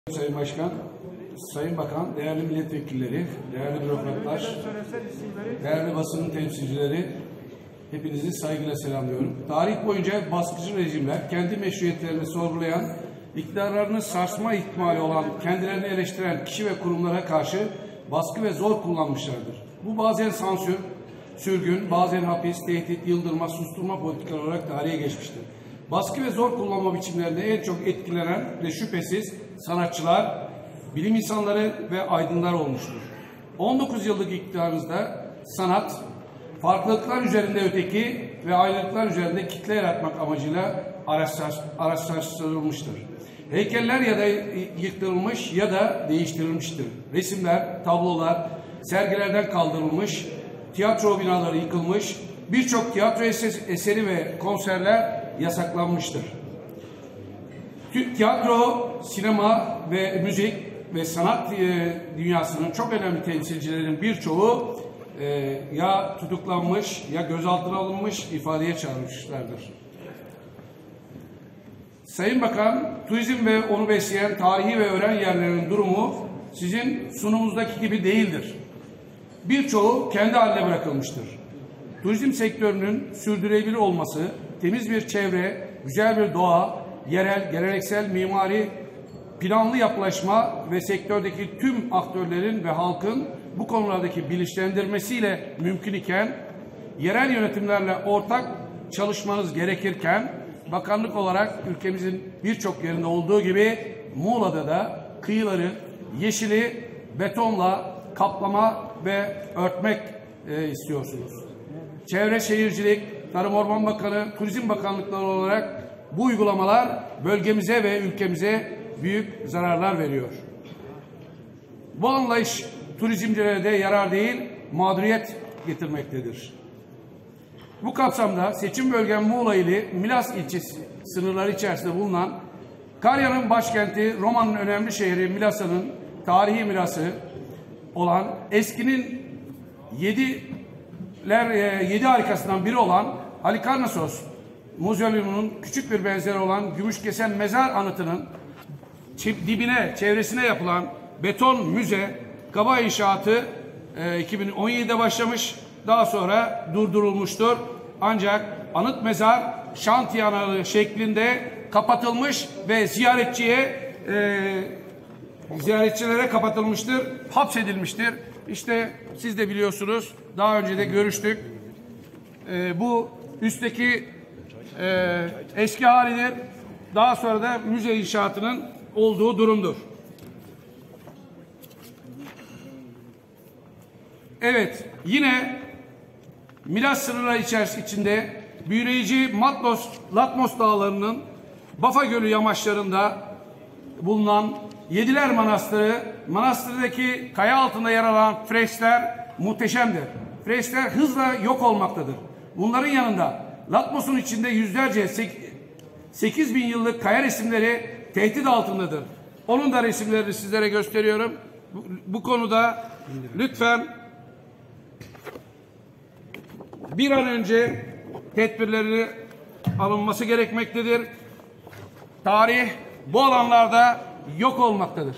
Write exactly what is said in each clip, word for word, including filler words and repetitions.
Sayın Başkan, Sayın Bakan, değerli milletvekilleri, değerli bürokratlar, değerli basının temsilcileri, hepinizi saygıyla selamlıyorum. Tarih boyunca baskıcı rejimler kendi meşruiyetlerini sorgulayan, iktidarlarını sarsma ihtimali olan, kendilerini eleştiren kişi ve kurumlara karşı baskı ve zor kullanmışlardır. Bu bazen sansür, sürgün, bazen hapis, tehdit, yıldırma, susturma politikaları olarak tarihe geçmiştir. Baskı ve zor kullanma biçimlerinde en çok etkilenen de şüphesiz sanatçılar, bilim insanları ve aydınlar olmuştur. on dokuz yıllık iktidarınızda sanat, farklılıklar üzerinde öteki ve ayrılıklar üzerinde kitle yaratmak amacıyla araçlaştırılmıştır. Heykeller ya da yıktırılmış ya da değiştirilmiştir. Resimler, tablolar, sergilerden kaldırılmış, tiyatro binaları yıkılmış, birçok tiyatro eseri ve konserler yasaklanmıştır. Tiyatro, sinema ve müzik ve sanat e, dünyasının çok önemli temsilcilerinin birçoğu e, ya tutuklanmış ya gözaltına alınmış, ifadeye çağrılmışlardır. Sayın Bakan, turizm ve onu besleyen tarihi ve öğren yerlerinin durumu sizin sunumuzdaki gibi değildir. Birçoğu kendi haline bırakılmıştır. Turizm sektörünün sürdürülebilir olması, temiz bir çevre, güzel bir doğa, yerel, geleneksel mimari, planlı yapılaşma ve sektördeki tüm aktörlerin ve halkın bu konulardaki bilinçlendirmesiyle mümkün iken, yerel yönetimlerle ortak çalışmanız gerekirken, bakanlık olarak ülkemizin birçok yerinde olduğu gibi Muğla'da da kıyıları yeşili betonla kaplama ve örtmek e, istiyorsunuz. Çevre Şehircilik, Tarım Orman Bakanı, Turizm Bakanlıkları olarak bu uygulamalar bölgemize ve ülkemize büyük zararlar veriyor. Bu anlayış turizmcilere de yarar değil, mağduriyet getirmektedir. Bu kapsamda seçim bölgem Muğla ili Milas ilçesi sınırları içerisinde bulunan Karya'nın başkenti, Roma'nın önemli şehri Milas'ın tarihi mirası olan eskinin yediler, yedi harikasından biri olan Halikarnassos Muzeumu'nun küçük bir benzeri olan Gümüşkesen Mezar Anıtı'nın dibine, çevresine yapılan beton müze kaba inşaatı e, iki bin on yedi'de başlamış, daha sonra durdurulmuştur. Ancak anıt mezar şantiye anağı şeklinde kapatılmış ve ziyaretçiye e, ziyaretçilere kapatılmıştır, hapsedilmiştir. İşte siz de biliyorsunuz, daha önce de görüştük. E, bu üstteki e, eski halidir. Daha sonra da müze inşaatının olduğu durumdur. Evet, yine Milas sınırları içerisinde büyüleyici Matlos, Latmos dağlarının Bafa Gölü yamaçlarında bulunan Yediler Manastırı, manastırdaki kaya altında yer alan freskler muhteşemdir. Freskler hızla yok olmaktadır. Bunların yanında Latmos'un içinde yüzlerce sekiz bin yıllık kaya resimleri tehdit altındadır. Onun da resimlerini sizlere gösteriyorum. Bu, bu konuda lütfen bir an önce tedbirleri alınması gerekmektedir. Tarih bu alanlarda yok olmaktadır.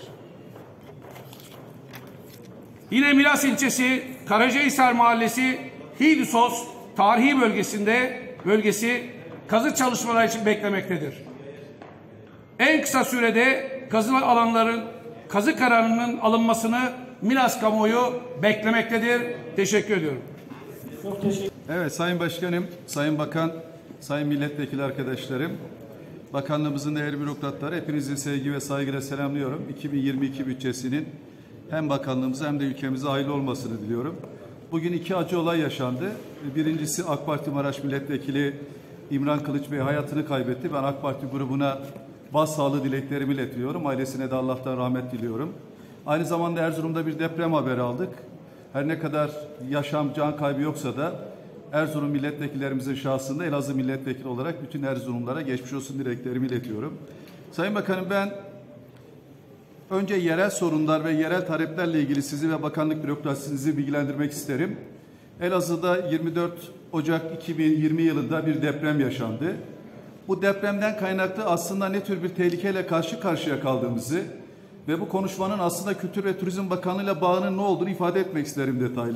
Yine Milas ilçesi Karacahisar Mahallesi Hidisos tarihi bölgesinde bölgesi kazı çalışmaları için beklemektedir. En kısa sürede kazı alanların kazı kararının alınmasını Milas kamuoyu beklemektedir. Teşekkür ediyorum. Çok teşekkür Evet Sayın Başkanım, Sayın Bakan, Sayın Milletvekili arkadaşlarım, Bakanlığımızın değerli bürokratları, hepinizi sevgi ve saygıyla selamlıyorum. iki bin yirmi iki bütçesinin hem bakanlığımıza hem de ülkemize hayırlı olmasını diliyorum. Bugün iki acı olay yaşandı. Birincisi AK Parti Maraş Milletvekili İmran Kılıç Bey hayatını kaybetti. Ben AK Parti grubuna başsağlığı dileklerimi iletiyorum. Ailesine de Allah'tan rahmet diliyorum. Aynı zamanda Erzurum'da bir deprem haberi aldık. Her ne kadar yaşam, can kaybı yoksa da Erzurum milletvekillerimizin şahsında Elazığ milletvekili olarak bütün Erzurumlara geçmiş olsun dileklerimi iletiyorum. Sayın Bakanım, ben önce yerel sorunlar ve yerel taleplerle ilgili sizi ve bakanlık bürokrasinizi bilgilendirmek isterim. Elazığ'da yirmi dört Ocak iki bin yirmi yılında bir deprem yaşandı. Bu depremden kaynaklı aslında ne tür bir tehlikeyle karşı karşıya kaldığımızı ve bu konuşmanın aslında Kültür ve Turizm Bakanlığı ile bağının ne olduğunu ifade etmek isterim detaylı.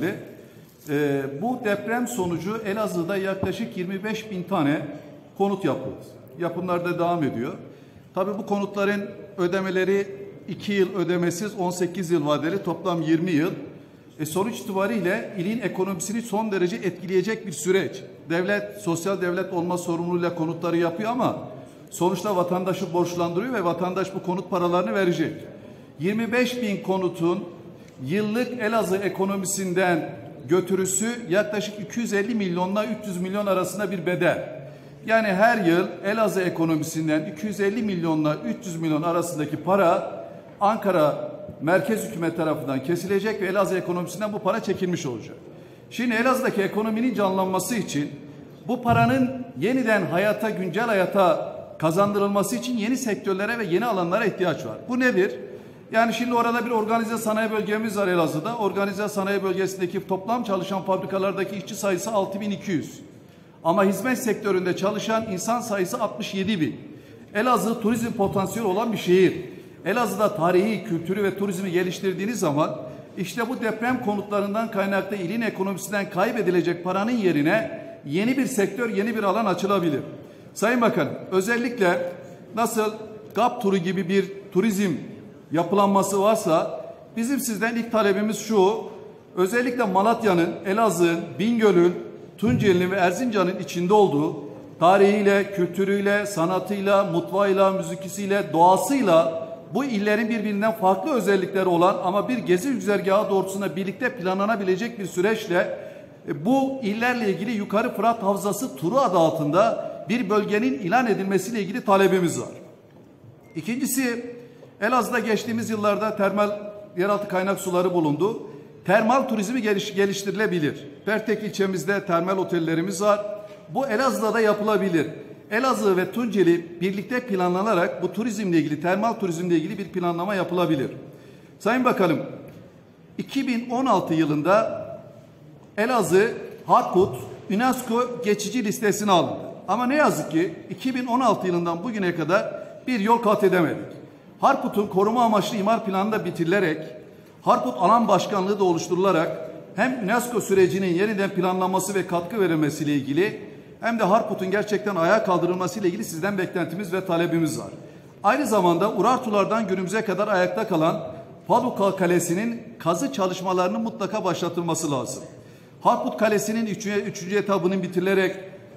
Ee, bu deprem sonucu Elazığ'da yaklaşık yirmi beş bin tane konut yapıldı. Yapımlar da devam ediyor. Tabii bu konutların ödemeleri iki yıl ödemesiz, on sekiz yıl vadeli, toplam yirmi yıl. E sonuç itibariyle ilin ekonomisini son derece etkileyecek bir süreç. Devlet, sosyal devlet olma sorumluluğuyla konutları yapıyor ama sonuçta vatandaşı borçlandırıyor ve vatandaş bu konut paralarını verecek. yirmi beş bin konutun yıllık Elazığ ekonomisinden götürüsü yaklaşık iki yüz elli milyonla üç yüz milyon arasında bir bedel. Yani her yıl Elazığ ekonomisinden iki yüz elli milyonla üç yüz milyon arasındaki para Ankara merkez hükümet tarafından kesilecek ve Elazığ ekonomisinden bu para çekilmiş olacak. Şimdi Elazığ'daki ekonominin canlanması için bu paranın yeniden hayata, güncel hayata kazandırılması için yeni sektörlere ve yeni alanlara ihtiyaç var. Bu nedir? Yani şimdi orada bir organize sanayi bölgemiz var Elazığ'da. Organize sanayi bölgesindeki toplam çalışan fabrikalardaki işçi sayısı altı bin iki yüz. Ama hizmet sektöründe çalışan insan sayısı altmış yedi bin. Elazığ turizm potansiyeli olan bir şehir. Elazığ'da tarihi, kültürü ve turizmi geliştirdiğiniz zaman işte bu deprem konutlarından kaynaklı ilin ekonomisinden kaybedilecek paranın yerine yeni bir sektör, yeni bir alan açılabilir. Sayın Bakanım, özellikle nasıl GAP turu gibi bir turizm yapılanması varsa bizim sizden ilk talebimiz şu: özellikle Malatya'nın, Elazığ'ın, Bingöl'ün, Tunceli'nin ve Erzincan'ın içinde olduğu tarihiyle, kültürüyle, sanatıyla, mutfağıyla, müzikisiyle, doğasıyla bu illerin birbirinden farklı özellikleri olan ama bir gezi güzergahı doğrultusunda birlikte planlanabilecek bir süreçle bu illerle ilgili Yukarı Fırat Havzası turu adı altında bir bölgenin ilan edilmesiyle ilgili talebimiz var. İkincisi, Elazığ'da geçtiğimiz yıllarda termal yeraltı kaynak suları bulundu. Termal turizmi geliş, geliştirilebilir. Pertek ilçemizde termal otellerimiz var. Bu Elazığ'da da yapılabilir. Elazığ ve Tunceli birlikte planlanarak bu turizmle ilgili, termal turizmle ilgili bir planlama yapılabilir. Sayın Bakanım, iki bin on altı yılında Elazığ Harput UNESCO geçici listesine alındı. Ama ne yazık ki iki bin on altı yılından bugüne kadar bir yol kat edemedik. Harput'un koruma amaçlı imar planı da bitirilerek, Harput Alan Başkanlığı da oluşturularak hem UNESCO sürecinin yeniden planlanması ve katkı verilmesiyle ilgili hem de Harput'un gerçekten ayağa kaldırılmasıyla ilgili sizden beklentimiz ve talebimiz var. Aynı zamanda Urartulardan günümüze kadar ayakta kalan Paluka Kalesi'nin kazı çalışmalarının mutlaka başlatılması lazım. Harput Kalesi'nin üçüncü, üçüncü etabının bitirilerek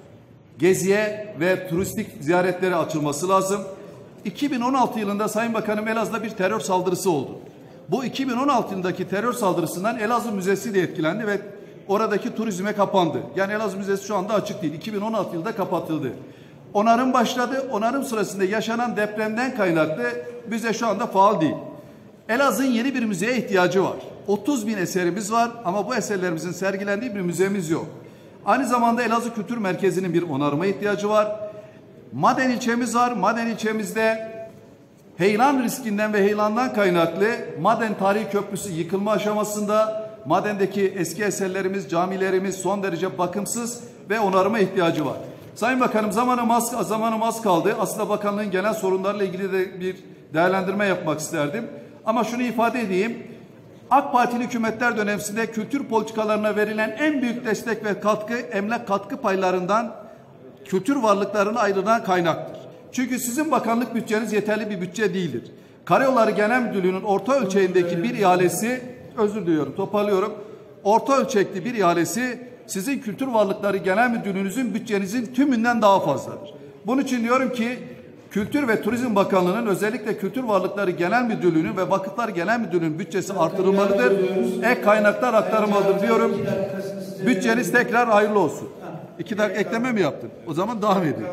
geziye ve turistik ziyaretlere açılması lazım. iki bin on altı yılında Sayın Bakanım Elazığ'da bir terör saldırısı oldu. Bu iki bin on altı yılındaki terör saldırısından Elazığ Müzesi de etkilendi ve oradaki turizme kapandı. Yani Elazığ Müzesi şu anda açık değil. iki bin on altı yılında kapatıldı. Onarım başladı. Onarım sırasında yaşanan depremden kaynaklı müze şu anda faal değil. Elazığ'ın yeni bir müzeye ihtiyacı var. otuz bin eserimiz var ama bu eserlerimizin sergilendiği bir müzemiz yok. Aynı zamanda Elazığ Kültür Merkezi'nin bir onarıma ihtiyacı var. Maden ilçemiz var. Maden ilçemizde heyelan riskinden ve heyelandan kaynaklı Maden Tarihi Köprüsü yıkılma aşamasında. Madendeki eski eserlerimiz, camilerimiz son derece bakımsız ve onarıma ihtiyacı var. Sayın Bakanım, zamanım az, zamanım az kaldı. Aslında bakanlığın genel sorunlarla ilgili de bir değerlendirme yapmak isterdim. Ama şunu ifade edeyim. AK Partili hükümetler döneminde kültür politikalarına verilen en büyük destek ve katkı emlak katkı paylarından kültür varlıklarına ayrılan kaynaktır. Çünkü sizin bakanlık bütçeniz yeterli bir bütçe değildir. Karayolları Genel Müdürlüğü'nün orta ölçeğindeki bir ihalesi, özür diliyorum, toparlıyorum. Orta ölçekli bir ihalesi sizin Kültür Varlıkları Genel Müdürlüğünüzün bütçenizin tümünden daha fazladır. Bunun için diyorum ki Kültür ve Turizm Bakanlığı'nın özellikle Kültür Varlıkları Genel Müdürlüğü'nün ve Vakıflar Genel Müdürlüğü'nün bütçesi artırılmalıdır. Ek kaynaklar aktarılmalıdır diyorum. Bütçeniz tekrar hayırlı olsun. İki dakika ekleme mi yaptın? O zaman devam edin.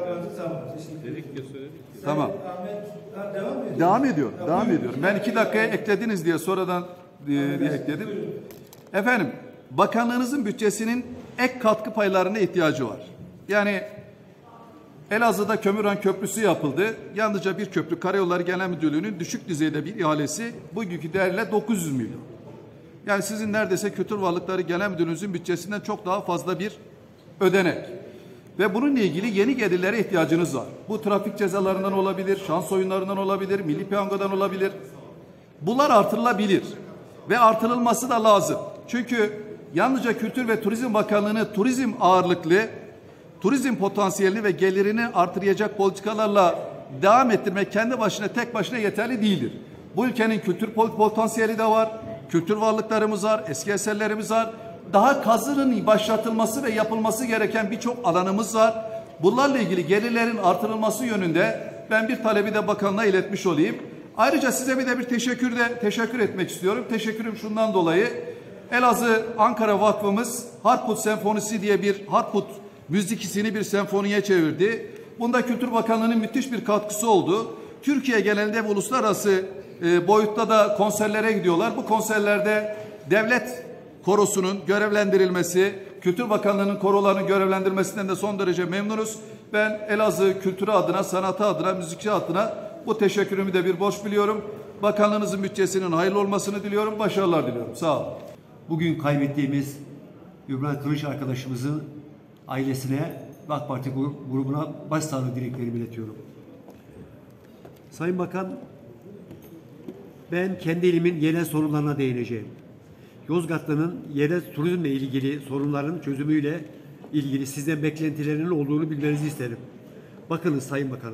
Tamam. Devam ediyor. Devam ediyorum. Ben iki dakikaya eklediniz diye sonradan diye, diye ekledim. Efendim, bakanlığınızın bütçesinin ek katkı paylarına ihtiyacı var. Yani Elazığ'da Kömürhan Köprüsü yapıldı. Yalnızca bir köprü, Karayolları Genel Müdürlüğü'nün düşük düzeyde bir ihalesi bugünkü değerle dokuz yüz milyon. Yani sizin neredeyse Kültür Varlıkları Genel Müdürlüğünüzün bütçesinden çok daha fazla bir ödenek. Ve bununla ilgili yeni gelirlere ihtiyacınız var. Bu trafik cezalarından olabilir, şans oyunlarından olabilir, milli piyangodan olabilir. Bunlar artırılabilir ve artırılması da lazım. Çünkü yalnızca Kültür ve Turizm Bakanlığı'nı turizm ağırlıklı, turizm potansiyelini ve gelirini artıracak politikalarla devam ettirmek kendi başına, tek başına yeterli değildir. Bu ülkenin kültür potansiyeli de var, kültür varlıklarımız var, eski eserlerimiz var. Daha kazının başlatılması ve yapılması gereken birçok alanımız var. Bunlarla ilgili gelirlerin artırılması yönünde ben bir talebi de bakanlığa iletmiş olayım. Ayrıca size bir de bir teşekkür de teşekkür etmek istiyorum. Teşekkürüm şundan dolayı. Elazığ Ankara Vakfımız Harput Senfonisi diye bir Harput müzikisini bir senfoniye çevirdi. Bunda Kültür Bakanlığı'nın müthiş bir katkısı oldu. Türkiye genelinde ve uluslararası e, boyutta da konserlere gidiyorlar. Bu konserlerde devlet korosunun görevlendirilmesi, Kültür Bakanlığı'nın korolarının görevlendirmesinden de son derece memnunuz. Ben Elazığ kültürü adına, sanatı adına, müzikçi adına bu teşekkürümü de bir borç biliyorum. Bakanlığınızın bütçesinin hayırlı olmasını diliyorum. Başarılar diliyorum. Sağ olun. Bugün kaybettiğimiz Ümran Kılıç arkadaşımızın ailesine ve AK Parti grubuna başsağlığı dileklerimi iletiyorum. Sayın Bakan, ben kendi ilimin yerel sorunlarına değineceğim. Yozgatlı'nın yerel turizmle ilgili sorunların çözümüyle ilgili sizden beklentilerinin olduğunu bilmenizi isterim. Bakınız Sayın Bakanım,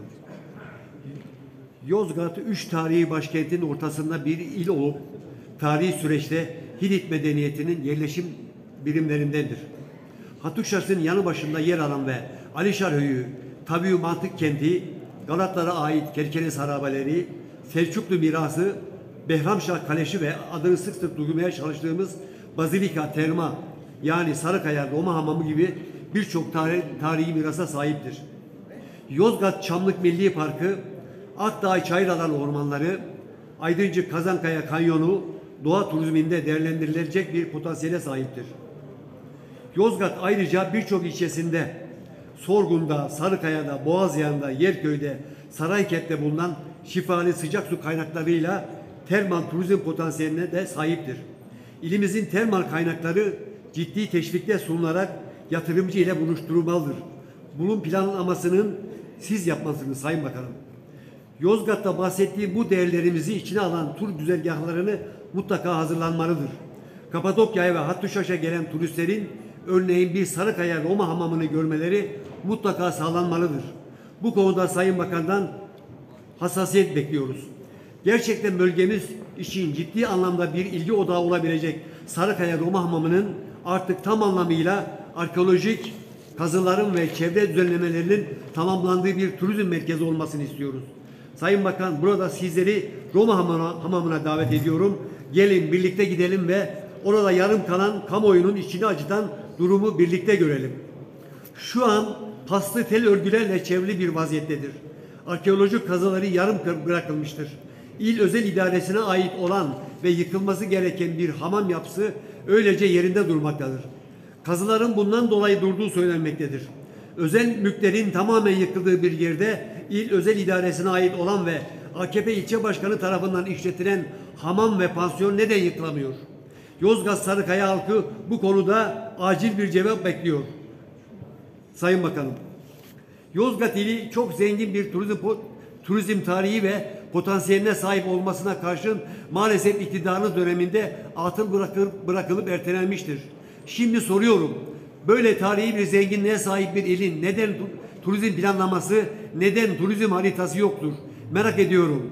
Yozgat üç tarihi başkentin ortasında bir il olup tarihi süreçte Hitit medeniyetinin yerleşim birimlerindendir. Hatuşas'ın yanı başında yer alan ve Alişarhöyü, Tabiü Mantık kenti, Galatlara ait Kerkenes harabeleri, Selçuklu mirası, Behramşah Kaleşi ve adını sık sık duymaya çalıştığımız Bazilika Terma yani Sarıkaya Roma Hamamı gibi birçok tarih, tarihi mirasa sahiptir. Yozgat Çamlık Milli Parkı, Akdağ Çayıralan ormanları, Aydıncık Kazankaya Kanyonu doğa turizminde değerlendirilecek bir potansiyele sahiptir. Yozgat ayrıca birçok ilçesinde Sorgun'da, Sarıkaya'da, Boğazyan'da, Yerköy'de, Sarayket'te bulunan şifalı sıcak su kaynaklarıyla termal turizm potansiyeline de sahiptir. İlimizin termal kaynakları ciddi teşvikte sunularak yatırımcı ile buluşturulmalıdır. Bunun planlamasının siz yapmalısınız Sayın Bakanım. Yozgat'ta bahsettiğim bu değerlerimizi içine alan tur güzergahlarını mutlaka hazırlanmalıdır. Kapadokya'ya ve Hattuşaş'a gelen turistlerin örneğin bir Sarıkaya Roma Hamamı'nı görmeleri mutlaka sağlanmalıdır. Bu konuda Sayın Bakan'dan hassasiyet bekliyoruz. Gerçekten bölgemiz için ciddi anlamda bir ilgi odağı olabilecek Sarıkaya Roma Hamamı'nın artık tam anlamıyla arkeolojik kazıların ve çevre düzenlemelerinin tamamlandığı bir turizm merkezi olmasını istiyoruz. Sayın Bakan, burada sizleri Roma Hamamı'na, hamamına davet ediyorum. Gelin birlikte gidelim ve orada yarım kalan kamuoyunun içini acıtan durumu birlikte görelim. Şu an paslı tel örgülerle çevrili bir vaziyettedir. Arkeolojik kazıları yarım bırakılmıştır. İl özel idaresine ait olan ve yıkılması gereken bir hamam yapısı öylece yerinde durmaktadır. Kazıların bundan dolayı durduğu söylenmektedir. Özel mülklerin tamamen yıkıldığı bir yerde il özel idaresine ait olan ve A K P ilçe başkanı tarafından işletilen hamam ve pansiyon neden yıkılamıyor? Yozgat Sarıkaya halkı bu konuda acil bir cevap bekliyor. Sayın Bakanım, Yozgat ili çok zengin bir turizm turizm tarihi ve potansiyeline sahip olmasına karşın maalesef iktidarınız döneminde atıl bırakılıp, bırakılıp ertelenmiştir. Şimdi soruyorum, böyle tarihi bir zenginliğe sahip bir ilin neden turizm planlaması, neden turizm haritası yoktur? Merak ediyorum.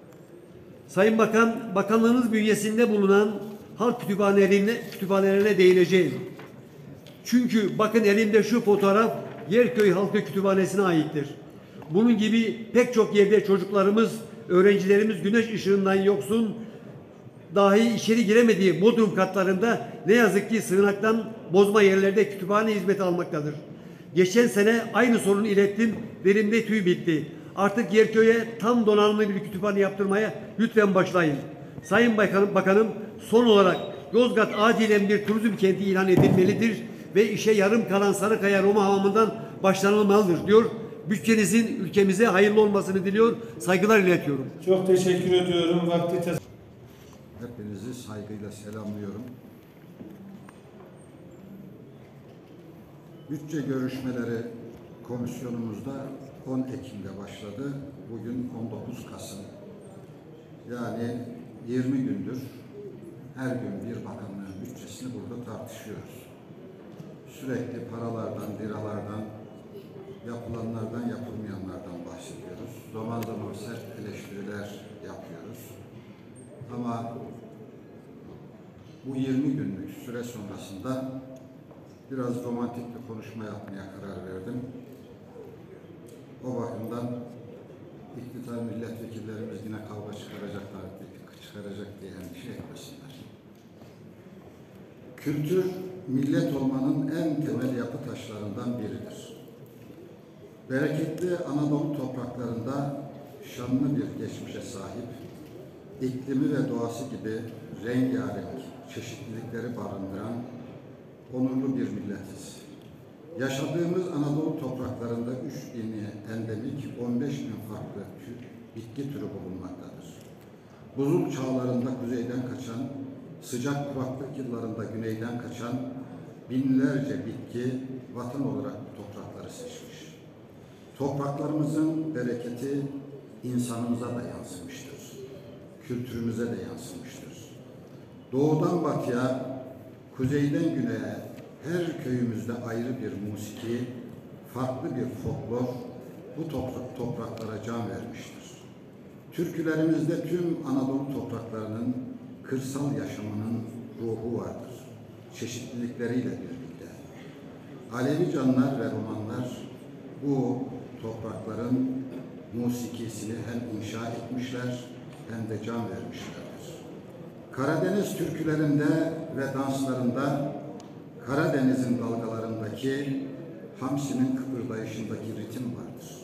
Sayın Bakan, bakanlığınız bünyesinde bulunan halk kütüphanelerine, kütüphanelerine değineceğim. Çünkü bakın elimde şu fotoğraf Yerköy Halkı Kütüphanesi'ne aittir. Bunun gibi pek çok yerde çocuklarımız, öğrencilerimiz güneş ışığından yoksun dahi içeri giremediği bodrum katlarında ne yazık ki sığınaktan bozma yerlerde kütüphane hizmeti almaktadır. Geçen sene aynı sorunu ilettim, verimde tüy bitti. Artık Yerköy'e tam donanımlı bir kütüphane yaptırmaya lütfen başlayın. Sayın Bakanım, Bakanım son olarak Yozgat acilen bir turizm kenti ilan edilmelidir ve işe yarım kalan Sarıkaya Roma Hamamı'ndan başlanılmalıdır diyor. Bütçenizin ülkemize hayırlı olmasını diliyor, saygılar iletiyorum. Çok teşekkür ediyorum. Vakti tes- Hepinizi saygıyla selamlıyorum. Bütçe görüşmeleri komisyonumuzda on Ekim'de başladı. Bugün on dokuz Kasım. Yani yirmi gündür her gün bir bakanlığın bütçesini burada tartışıyoruz. Sürekli paralardan, liralardan, yapılanlardan, yapılmayanlardan bahsediyoruz. Zaman zaman sert eleştiriler yapıyoruz. Ama bu yirmi günlük süre sonrasında biraz romantik bir konuşma yapmaya karar verdim. O bakımdan iktidar milletvekillerimiz yine kavga çıkaracaklar, çıkaracak diye endişe etmesinler. Kültür, millet olmanın en temel yapı taşlarından biridir. Bereketli Anadolu topraklarında şanlı bir geçmişe sahip, iklimi ve doğası gibi rengarenk çeşitlilikleri barındıran onurlu bir milletiz. Yaşadığımız Anadolu topraklarında üç bini endemik, on beş bin farklı tür, bitki türü bulunmaktadır. Buzul çağlarında kuzeyden kaçan, sıcak kuraklık yıllarında güneyden kaçan binlerce bitki vatan olarak bu toprakları seçmiş. Topraklarımızın bereketi insanımıza da yansımıştır. Kültürümüze de yansımıştır. Doğudan batıya, kuzeyden güneye her köyümüzde ayrı bir musiki, farklı bir folklor bu toprak, topraklara can vermiştir. Türkülerimizde tüm Anadolu topraklarının kırsal yaşamının ruhu vardır. Çeşitlilikleriyle birlikte. Alevi canlar ve romanlar bu toprakların musikisini hem inşa etmişler hem de can vermişlerdir. Karadeniz türkülerinde ve danslarında Karadeniz'in dalgalarındaki hamsinin kıpırdayışındaki ritim vardır.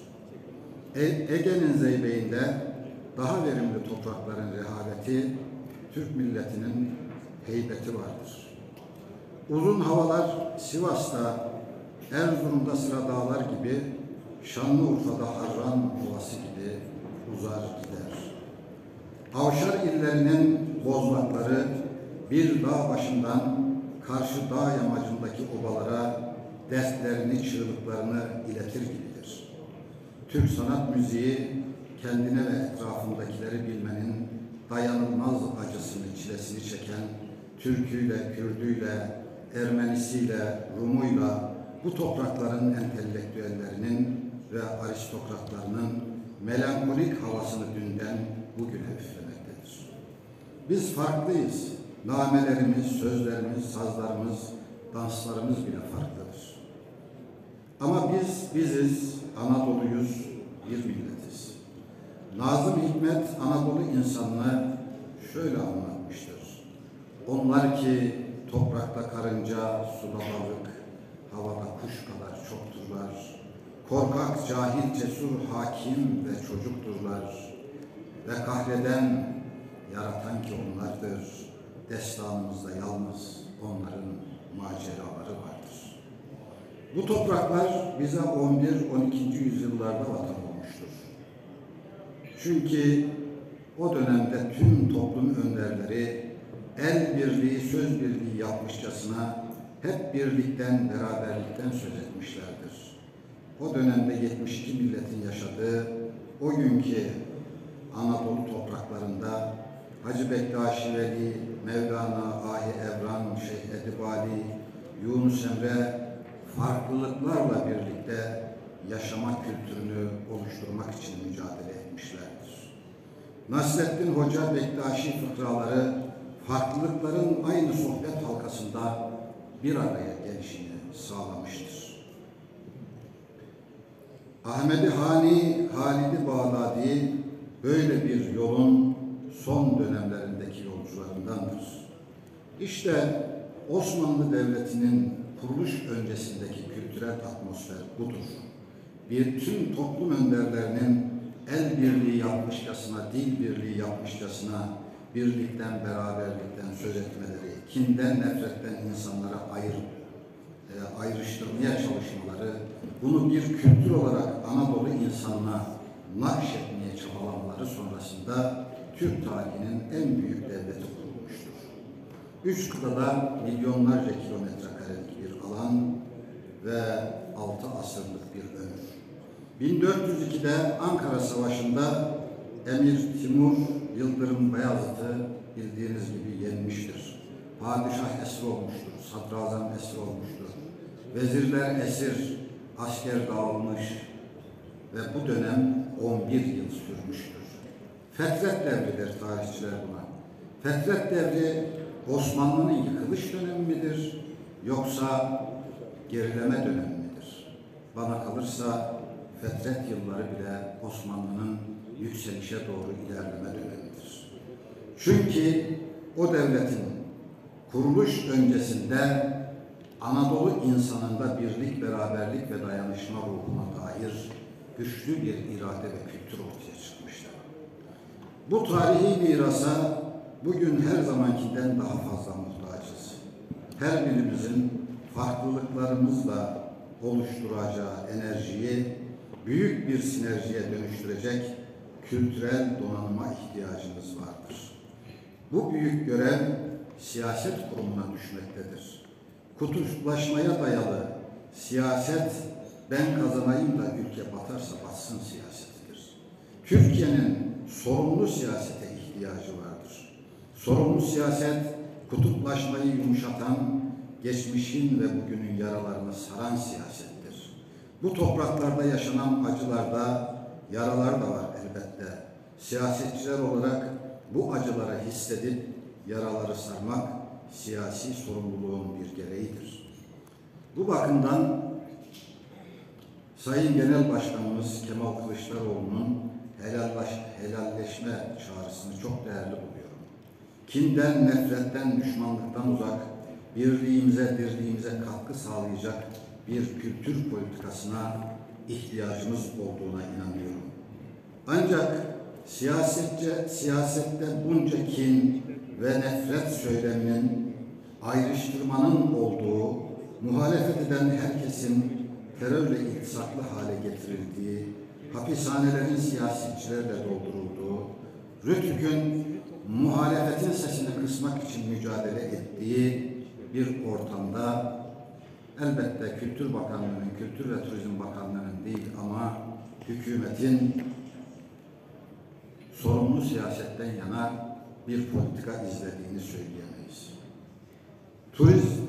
E Ege'nin zeybeğinde daha verimli toprakların rehaveti, Türk milletinin heybeti vardır. Uzun havalar Sivas'ta, Erzurum'da Sıra Dağlar gibi, Şanlıurfa'da Harran Ovası gibi uzar gider. Avşar illerinin bozlakları bir dağ başından karşı dağ yamacındaki obalara dertlerini, çığlıklarını iletir gibidir. Türk sanat müziği kendine ve etrafındakileri bilmenin dayanılmaz acısını, çilesini çeken Türküyle, Kürdüyle, Ermenisiyle, Rumuyla bu toprakların entelektüellerinin ve aristokratlarının melankolik havasını dünden bugüne üflemektedir. Biz farklıyız. Namelerimiz, sözlerimiz, sazlarımız, danslarımız bile farklıdır. Ama biz biziz, Anadolu'yuz, bir milletiz. Nazım Hikmet Anadolu insanını şöyle anlatmıştır. Onlar ki toprakta karınca, suda balık, havada kuş kadar çokturlar. Korkak, cahil, cesur, hakim ve çocukturlar. Ve kahreden, yaratan ki onlardır. Destanımızda yalnız onların maceraları vardır. Bu topraklar bize on bir on ikinci yüzyıllarda vatan olmuştur. Çünkü o dönemde tüm toplum önderleri el birliği, söz birliği yapmışçasına hep birlikten, beraberlikten söz etmişlerdir. O dönemde yetmiş iki milletin yaşadığı o günkü Anadolu topraklarında Hacı Bektaşi Veli, Mevlana, Ahi Evran, Şeyh Edibali, Yunus Emre farklılıklarla birlikte yaşama kültürünü oluşturmak için mücadele etmişlerdir. Nasreddin Hoca Bektaşi fıkraları farklılıkların aynı sohbet halkasında bir araya gelişini sağlamıştır. Ahmed-i Hani, Halid-i Bağdadi böyle bir yolun son dönemlerindeki yolcularındandır. İşte Osmanlı Devleti'nin kuruluş öncesindeki kültürel atmosfer budur. Bir tüm toplum önderlerinin el birliği yapmışçasına, dil birliği yapmışçasına birlikten, beraberlikten söz etmeleri, kinden, nefretten insanlara ayır, e, ayrıştırmaya çalışmaları, bunu bir kültür olarak Anadolu insanına nakşetmeye çabalamaları sonrasında Türk tarihinin en büyük devleti kurulmuştur. Üç kıtada milyonlarca kilometre karelik bir alan ve altı asırlık bir ömür. bin dört yüz ikide Ankara Savaşı'nda Emir Timur Yıldırım Beyazıt'ı bildiğiniz gibi yenmiştir. Padişah esir olmuştur, sadrazam esir olmuştur. Vezirler esir, asker dağılmış ve bu dönem on bir yıl sürmüştür. Fetret devridir tarihçiler buna. Fetret devri Osmanlı'nın yıkılış dönemi midir yoksa gerileme dönemi midir? Bana kalırsa Fetret yılları bile Osmanlı'nın yükselişe doğru ilerleme dönemidir. Çünkü o devletin kuruluş öncesinde Anadolu insanında birlik, beraberlik ve dayanışma ruhuna dair güçlü bir irade ve kültür ortaya çıkmıştır. Bu tarihi mirasa bugün her zamankinden daha fazla muhtacız. Her birimizin farklılıklarımızla oluşturacağı enerjiyi büyük bir sinerjiye dönüştürecek kültürel donanıma ihtiyacımız vardır. Bu büyük görev siyaset kurumuna düşmektedir. Kutuplaşmaya dayalı siyaset, ben kazanayım da ülke batarsa batsın siyasetidir. Türkiye'nin sorumlu siyasete ihtiyacı vardır. Sorumlu siyaset, kutuplaşmayı yumuşatan, geçmişin ve bugünün yaralarını saran siyasettir. Bu topraklarda yaşanan acılarda yaralar da var elbette. Siyasetçiler olarak bu acıları hissedip yaraları sarmak siyasi sorumluluğun bir gereğidir. Bu bakımdan Sayın Genel Başkanımız Kemal Kılıçdaroğlu'nun helallaş, helalleşme çağrısını çok değerli buluyorum. Kinden, nefretten, düşmanlıktan uzak, birliğimize, dirliğimize katkı sağlayacak bir kültür politikasına ihtiyacımız olduğuna inanıyorum. Ancak siyasetçe, siyasette bunca kin ve nefret söyleminin, ayrıştırmanın olduğu, muhalefet eden herkesin terörle iltisaklı hale getirildiği, hapishanelerin siyasetçilerle doldurulduğu, RTÜK'ün muhalefetin sesini kısmak için mücadele ettiği bir ortamda elbette Kültür Bakanlığı'nın, Kültür ve Turizm Bakanlığı'nın değil ama hükümetin sorumlu siyasetten yana bir politika izlediğini söyleyemeyiz. Turizm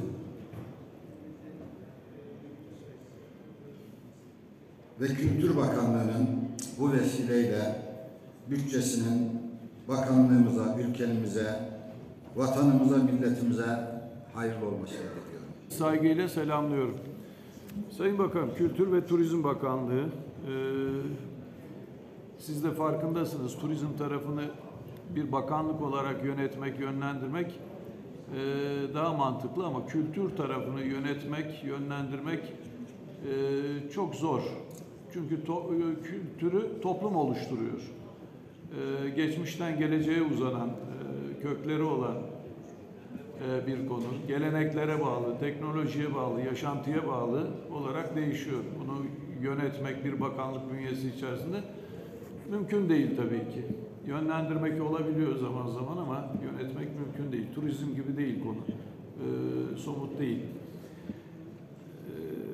ve Kültür Bakanlığı'nın bu vesileyle bütçesinin bakanlığımıza, ülkemize, vatanımıza, milletimize hayırlı olmasını diliyorum. Saygıyla selamlıyorum. Sayın Bakan, Kültür ve Turizm Bakanlığı, e, siz de farkındasınız, turizm tarafını bir bakanlık olarak yönetmek, yönlendirmek e, daha mantıklı ama kültür tarafını yönetmek, yönlendirmek e, çok zor. Çünkü to, kültürü toplum oluşturuyor. E, geçmişten geleceğe uzanan, e, kökleri olan e, bir konu. Geleneklere bağlı, teknolojiye bağlı, yaşantıya bağlı olarak değişiyor. Bunu yönetmek bir bakanlık bünyesi içerisinde mümkün değil tabii ki. Yönlendirmek olabiliyor zaman zaman ama yönetmek mümkün değil. Turizm gibi değil konu. E, somut değil. E,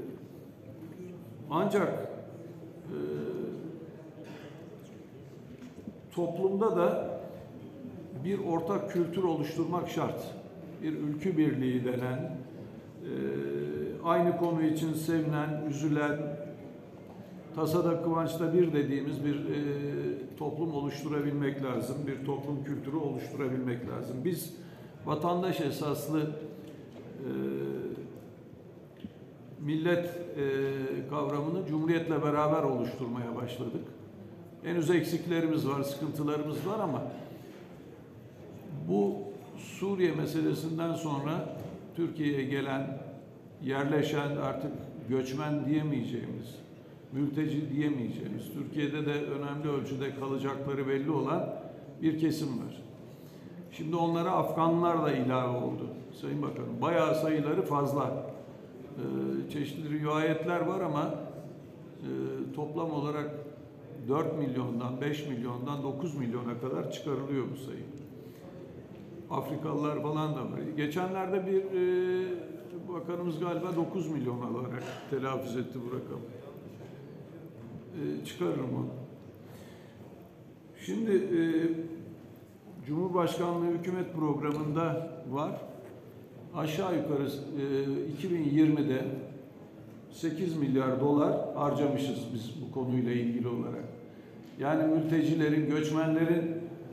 ancak e, toplumda da bir ortak kültür oluşturmak şart. Bir ülkü birliği denen, e, aynı konu için sevinen, üzülen, tasada kıvançta bir dediğimiz bir e, toplum oluşturabilmek lazım. Bir toplum kültürü oluşturabilmek lazım. Biz vatandaş esaslı e, millet e, kavramını Cumhuriyet'le beraber oluşturmaya başladık. Henüz eksiklerimiz var, sıkıntılarımız var ama bu Suriye meselesinden sonra Türkiye'ye gelen, yerleşen, artık göçmen diyemeyeceğimiz, mülteci diyemeyeceğimiz, Türkiye'de de önemli ölçüde kalacakları belli olan bir kesim var. Şimdi onlara Afganlar da ilave oldu. Sayın Bakanım, bayağı sayıları fazla. Ee, çeşitli rivayetler var ama e, toplam olarak dört milyondan, beş milyondan dokuz milyona kadar çıkarılıyor bu sayı. Afrikalılar falan da var. Geçenlerde bir e, bakanımız galiba dokuz milyon olarak telaffuz etti bu rakamı. E, çıkarırım onu. Şimdi e, Cumhurbaşkanlığı hükümet programında var. Aşağı yukarı e, iki bin yirmide sekiz milyar dolar harcamışız biz bu konuyla ilgili olarak. Yani mültecilerin, göçmenlerin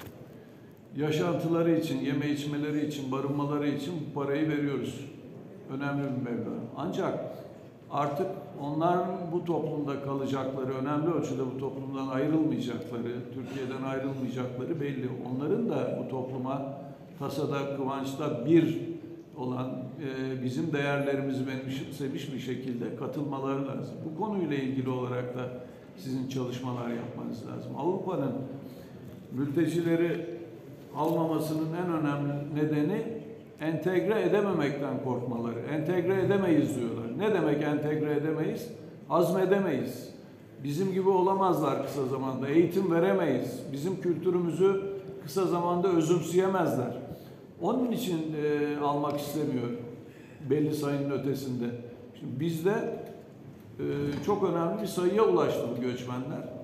yaşantıları için, yeme içmeleri için, barınmaları için bu parayı veriyoruz. Önemli bir meblağ. Ancak artık onların bu toplumda kalacakları, önemli ölçüde bu toplumdan ayrılmayacakları, Türkiye'den ayrılmayacakları belli. Onların da bu topluma tasada, kıvançta bir olan, e, bizim değerlerimizi benimsemiş bir şekilde katılmaları lazım. Bu konuyla ilgili olarak da sizin çalışmalar yapmanız lazım. Avrupa'nın mültecileri almamasının en önemli nedeni entegre edememekten korkmaları. Entegre edemeyiz diyorlar. Ne demek entegre edemeyiz? Hazmedemeyiz. Bizim gibi olamazlar kısa zamanda. Eğitim veremeyiz. Bizim kültürümüzü kısa zamanda özümseyemezler. Onun için e, almak istemiyor belli sayının ötesinde. Şimdi bizde e, çok önemli bir sayıya ulaştı bu göçmenler. E,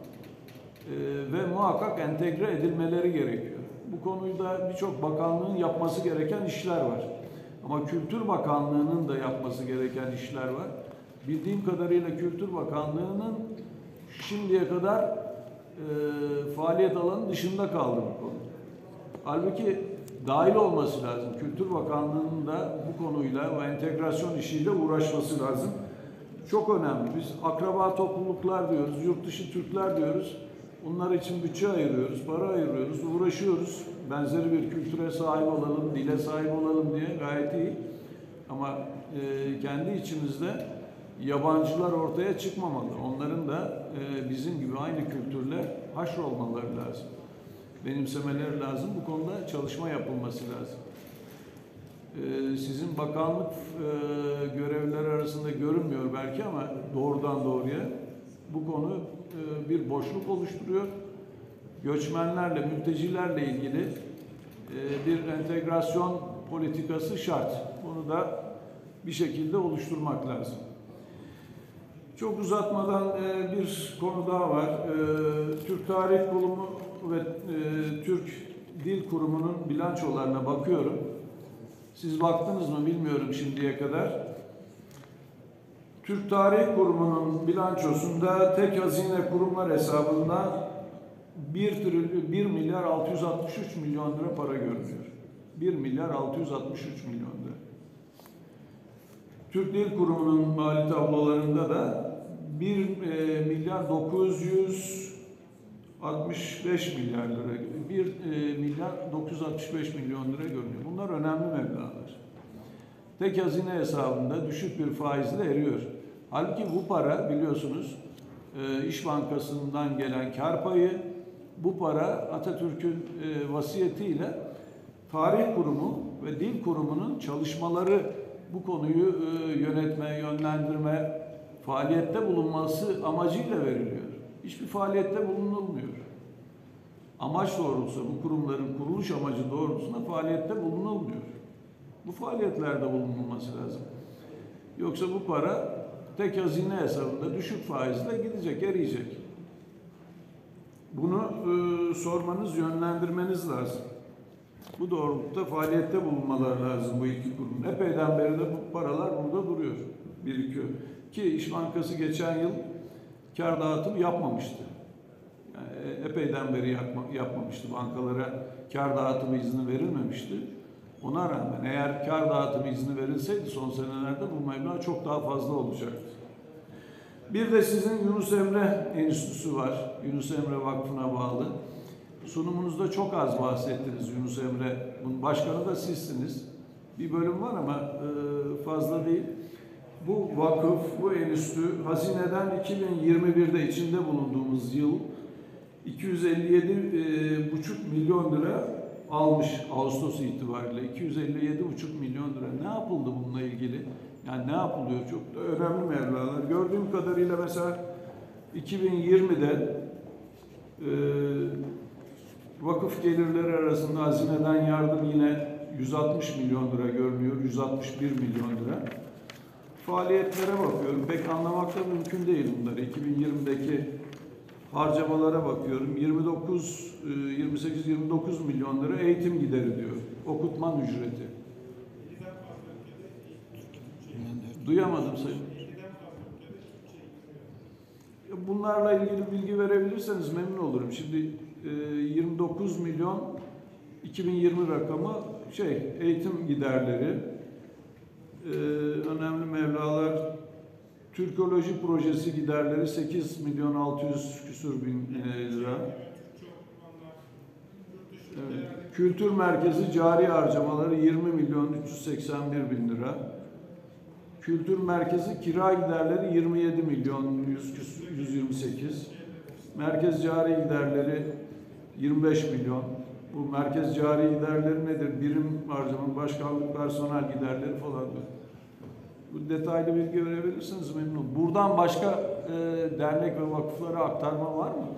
ve muhakkak entegre edilmeleri gerekiyor. Bu konuda birçok bakanlığın yapması gereken işler var. Ama Kültür Bakanlığı'nın da yapması gereken işler var. Bildiğim kadarıyla Kültür Bakanlığı'nın şimdiye kadar e, faaliyet alanı dışında kaldı bu konu. Halbuki dahil olması lazım. Kültür Bakanlığı'nın da bu konuyla, o entegrasyon işiyle uğraşması lazım. Çok önemli. Biz akraba topluluklar diyoruz, yurt dışı Türkler diyoruz. Bunlar için bütçe ayırıyoruz, para ayırıyoruz, uğraşıyoruz. Benzeri bir kültüre sahip olalım, dile sahip olalım diye gayet iyi. Ama e, kendi içimizde yabancılar ortaya çıkmamalı. Onların da e, bizim gibi aynı kültürle haşrolmaları lazım. Benimsemeleri lazım. Bu konuda çalışma yapılması lazım. Ee, sizin bakanlık e, görevlileri arasında görünmüyor belki ama doğrudan doğruya bu konu e, bir boşluk oluşturuyor. Göçmenlerle, mültecilerle ilgili e, bir entegrasyon politikası şart. Bunu da bir şekilde oluşturmak lazım. Çok uzatmadan e, bir konu daha var. E, Türk Tarih Kurumu ve e, Türk Dil Kurumu'nun bilançolarına bakıyorum. Siz baktınız mı bilmiyorum şimdiye kadar. Türk Tarih Kurumu'nun bilançosunda tek hazine kurumlar hesabında bir milyar altı yüz altmış üç milyon lira para görünüyor. bir milyar altı yüz altmış üç milyon lira. Türk Dil Kurumu'nun mali tablolarında da bir milyar dokuz yüz altmış beş milyar lira, bir milyar dokuz yüz altmış beş milyon lira görünüyor. Bunlar önemli meblağlar. Tek hazine hesabında düşük bir faizle eriyor. Halbuki bu para biliyorsunuz İş Bankası'ndan gelen kar payı, bu para Atatürk'ün vasiyetiyle Tarih Kurumu ve Dil Kurumu'nun çalışmaları, bu konuyu yönetme, yönlendirme, faaliyette bulunması amacıyla veriliyor. Hiçbir faaliyette bulunulmuyor. Amaç doğrultusunda, bu kurumların kuruluş amacı doğrultusunda faaliyette bulunulmuyor. Bu faaliyetlerde bulunulması lazım. Yoksa bu para tek hazine hesabında düşük faizle gidecek, eriyecek. Bunu e, sormanız, yönlendirmeniz lazım. Bu doğrultuda faaliyette bulunmaları lazım bu iki kurum. Epeyden beri de bu paralar burada duruyor, birikiyor. Ki İş Bankası geçen yıl kar dağıtım yapmamıştı. Yani epeyden beri yapma, yapmamıştı. Bankalara kar dağıtımı izni verilmemişti. Ona rağmen eğer kar dağıtımı izni verilseydi son senelerde bu meblağ çok daha fazla olacaktı. Bir de sizin Yunus Emre Enstitüsü var. Yunus Emre Vakfı'na bağlı. Sunumunuzda çok az bahsettiniz Yunus Emre. Bunun başkanı da sizsiniz. Bir bölüm var ama fazla değil. Bu vakıf, bu enstitü hazineden iki bin yirmi birde içinde bulunduğumuz yıl iki yüz elli yedi buçuk milyon lira almış Ağustos itibariyle. iki yüz elli yedi buçuk milyon lira. Ne yapıldı bununla ilgili? Yani ne yapılıyor? Çok da önemli meblağlar. Gördüğüm kadarıyla mesela iki bin yirmide e, vakıf gelirleri arasında hazineden yardım yine yüz altmış milyon lira görünüyor. yüz altmış bir milyon lira. Faaliyetlere bakıyorum. Pek anlamak da mümkün değil bunları. iki bin yirmideki harcamalara bakıyorum. yirmi dokuz, yirmi sekiz yirmi dokuz milyon lira eğitim gideri diyor. Okutman ücreti. Duyamadım sayın. Bunlarla ilgili bilgi verebilirseniz memnun olurum. Şimdi yirmi dokuz milyon iki bin yirmi rakamı şey eğitim giderleri, önemli mevlalar, Türkoloji projesi giderleri sekiz milyon altı yüz küsur bin lira. Evet. Kültür merkezi cari harcamaları yirmi milyon üç yüz seksen bir bin lira. Kültür merkezi kira giderleri yirmi yedi milyon yüz yirmi sekiz. Merkez cari giderleri yirmi beş milyon. Bu merkez cari giderleri nedir? Birim harcama, başkanlık personel giderleri falan. Bu detaylı bilgi verebilirsiniz memnun. Buradan başka e, dernek ve vakıflara aktarma var mı?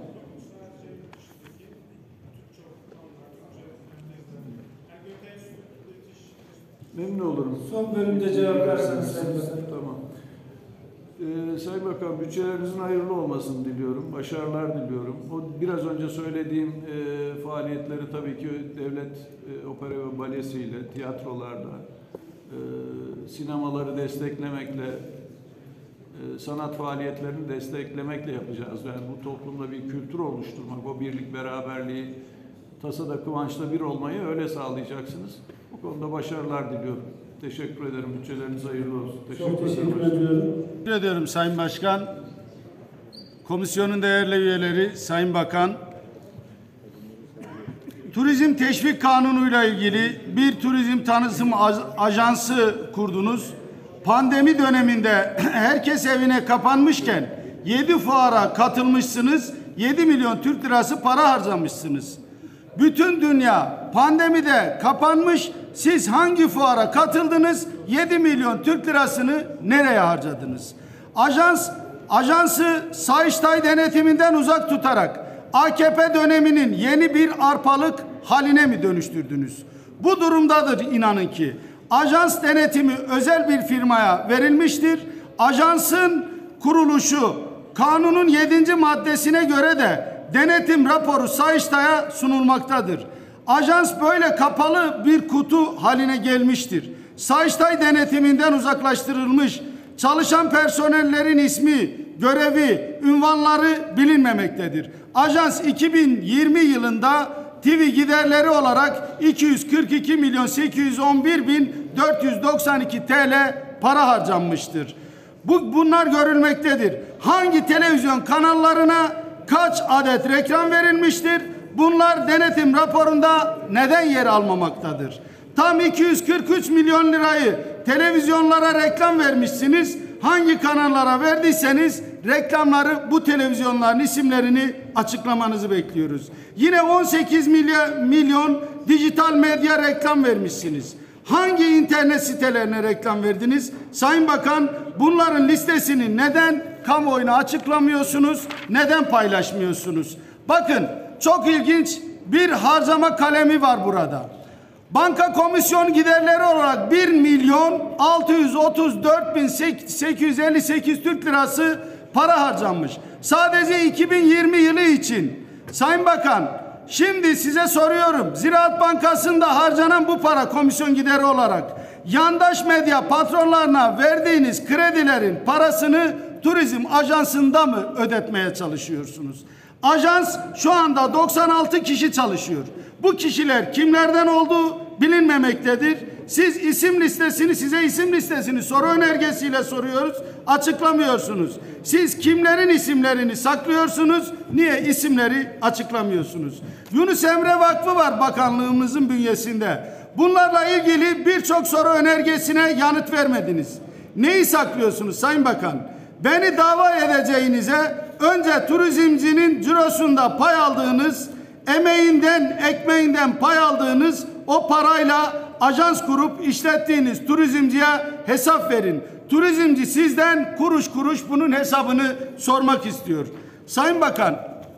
Memnun olurum. Son bölümde cevap verseniz Sayın Bakan. Tamam. Ee, Sayın Bakan, bütçelerinizin hayırlı olmasını diliyorum. Başarılar diliyorum. O biraz önce söylediğim e, faaliyetleri tabii ki devlet e, opera ve balesiyle, tiyatrolarda, e, sinemaları desteklemekle, e, sanat faaliyetlerini desteklemekle yapacağız. Yani bu toplumda bir kültür oluşturmak, o birlik, beraberliği, tasada kıvançta bir olmayı öyle sağlayacaksınız. Bu konuda başarılar diliyorum. Teşekkür ederim. Bütçeleriniz hayırlı olsun. Teşekkür Çok teşekkür ederim. ediyorum. Teşekkür ediyorum Sayın Başkan. Komisyonun değerli üyeleri, Sayın Bakan. Turizm Teşvik Kanunu'yla ilgili bir turizm tanıtım ajansı kurdunuz. Pandemi döneminde herkes evine kapanmışken yedi fuara katılmışsınız. yedi milyon Türk lirası para harcamışsınız. Bütün dünya pandemide kapanmış. Siz hangi fuara katıldınız? yedi milyon Türk lirasını nereye harcadınız? Ajans, ajansı Sayıştay denetiminden uzak tutarak A K P döneminin yeni bir arpalık haline mi dönüştürdünüz? Bu durumdadır inanın ki. Ajans denetimi özel bir firmaya verilmiştir. Ajansın kuruluşu kanunun yedinci maddesine göre de denetim raporu Sayıştay'a sunulmaktadır. Ajans böyle kapalı bir kutu haline gelmiştir. Sayıştay denetiminden uzaklaştırılmış, çalışan personellerin ismi, görevi, ünvanları bilinmemektedir. Ajans iki bin yirmi yılında T V giderleri olarak iki yüz kırk iki milyon sekiz yüz on bir bin dört yüz doksan iki T L para harcanmıştır. Bu, bunlar görülmektedir. Hangi televizyon kanallarına kaç adet reklam verilmiştir? Bunlar denetim raporunda neden yer almamaktadır? Tam iki yüz kırk üç milyon lirayı televizyonlara reklam vermişsiniz. Hangi kanallara verdiyseniz reklamları, bu televizyonların isimlerini açıklamanızı bekliyoruz. Yine on sekiz milyon dijital medya reklam vermişsiniz. Hangi internet sitelerine reklam verdiniz? Sayın Bakan, bunların listesini neden kamuoyuna açıklamıyorsunuz? Neden paylaşmıyorsunuz? Bakın, çok ilginç bir harcama kalemi var burada. Banka komisyon giderleri olarak bir milyon altı yüz otuz dört bin sekiz yüz elli sekiz Türk lirası para harcanmış. Sadece iki bin yirmi yılı için. Sayın Bakan, şimdi size soruyorum. Ziraat Bankası'nda harcanan bu para komisyon gideri olarak yandaş medya patronlarına verdiğiniz kredilerin parasını turizm ajansında mı ödetmeye çalışıyorsunuz? Ajans şu anda doksan altı kişi çalışıyor. Bu kişiler kimlerden olduğu bilinmemektedir. Siz isim listesini, size isim listesini soru önergesiyle soruyoruz, açıklamıyorsunuz. Siz kimlerin isimlerini saklıyorsunuz, niye isimleri açıklamıyorsunuz? Yunus Emre Vakfı var bakanlığımızın bünyesinde. Bunlarla ilgili birçok soru önergesine yanıt vermediniz. Neyi saklıyorsunuz Sayın Bakan? Beni dava edeceğinize önce turizmcinin cirosunda pay aldığınız, emeğinden, ekmeğinden pay aldığınız o parayla ajans kurup işlettiğiniz turizmciye hesap verin. Turizmci sizden kuruş kuruş bunun hesabını sormak istiyor. Sayın Bakan,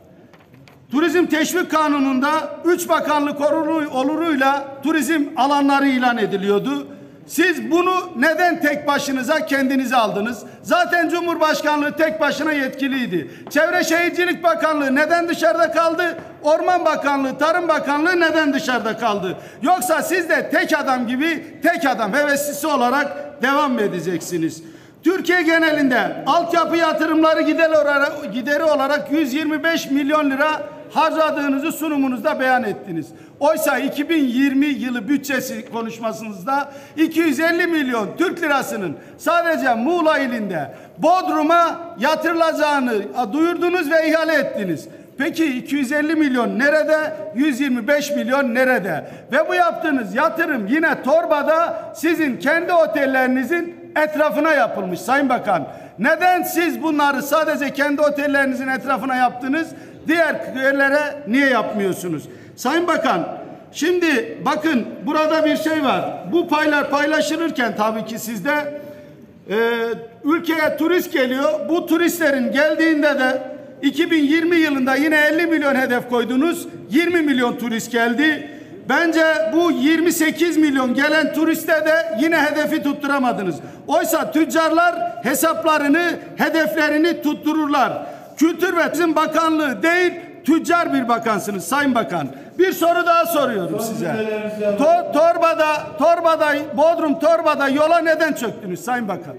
Turizm Teşvik Kanunu'nda üç bakanlık oluruyla turizm alanları ilan ediliyordu. Siz bunu neden tek başınıza kendinize aldınız? Zaten Cumhurbaşkanlığı tek başına yetkiliydi. Çevre Şehircilik Bakanlığı neden dışarıda kaldı? Orman Bakanlığı, Tarım Bakanlığı neden dışarıda kaldı? Yoksa siz de tek adam gibi tek adam heveslisi olarak devam mı edeceksiniz? Türkiye genelinde altyapı yatırımları gideri olarak, gideri olarak yüz yirmi beş milyon lira harcadığınızı sunumunuzda beyan ettiniz. Oysa iki bin yirmi yılı bütçesi konuşmasınızda iki yüz elli milyon Türk lirasının sadece Muğla ilinde Bodrum'a yatırılacağını duyurdunuz ve ihale ettiniz. Peki iki yüz elli milyon nerede? yüz yirmi beş milyon nerede? Ve bu yaptığınız yatırım yine torbada sizin kendi otellerinizin etrafına yapılmış Sayın Bakan. Neden siz bunları sadece kendi otellerinizin etrafına yaptınız? Diğer yerlere niye yapmıyorsunuz? Sayın Bakan, şimdi bakın burada bir şey var. Bu paylar paylaşılırken tabii ki sizde e, ülkeye turist geliyor. Bu turistlerin geldiğinde de iki bin yirmi yılında yine elli milyon hedef koydunuz. yirmi milyon turist geldi. Bence bu yirmi sekiz milyon gelen turiste de yine hedefi tutturamadınız. Oysa tüccarlar hesaplarını, hedeflerini tuttururlar. Kültür ve Turizm Bakanlığı değil, tüccar bir bakansınız Sayın Bakan. Bir soru daha soruyorum size. Tor, torbada, torbada, Bodrum Torba'da yola neden çöktünüz Sayın Bakan?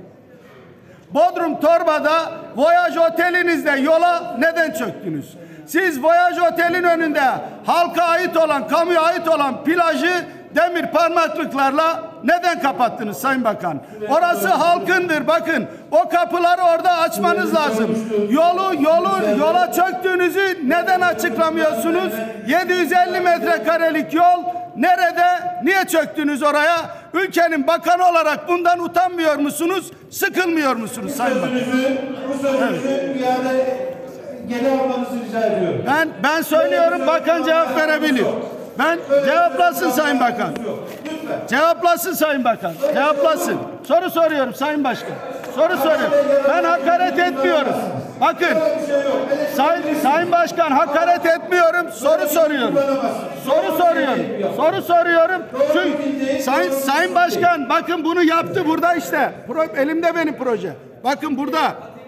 Bodrum Torba'da Voyage Otelinizde yola neden çöktünüz? Siz Voyage Otel'in önünde halka ait olan, kamuya ait olan plajı demir parmaklıklarla neden kapattınız Sayın Bakan? Orası halkındır. Bakın, o kapıları orada açmanız lazım. Yolu yolu yola çöktüğünüzü neden açıklamıyorsunuz? yedi yüz elli metrekarelik yol nerede? Niye çöktünüz oraya? Ülkenin bakanı olarak bundan utanmıyor musunuz? Sıkılmıyor musunuz Sayın Bakan? Bu sözünüzü iade geri almanızı rica ediyorum. Ben ben söylüyorum, bakan cevap verebilir. Ben cevaplasın Sayın Bakan. Cevaplasın Sayın Bakan. Cevaplasın. Soru soruyorum Sayın Başkan. Soru soruyorum. Ben hakaret etmiyorum. Bakın. Sayın, Sayın Başkan, hakaret etmiyorum. Soru soruyorum. Soru soruyorum. Soru soruyorum. Çünkü Sayın Sayın Başkan, bakın bunu yaptı burada işte. Pro, elimde benim proje. Bakın burada.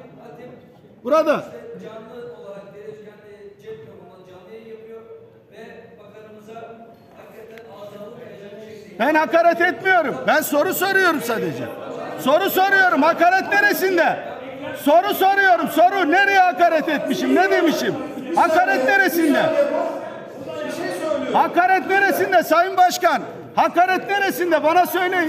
Burada. Ben hakaret etmiyorum. Ben soru soruyorum sadece. Soru soruyorum. Hakaret neresinde? Soru soruyorum. Soru, nereye hakaret etmişim? Ne demişim? Hakaret neresinde? Hakaret neresinde Sayın Başkan? Hakaret neresinde? Bana söyleyin.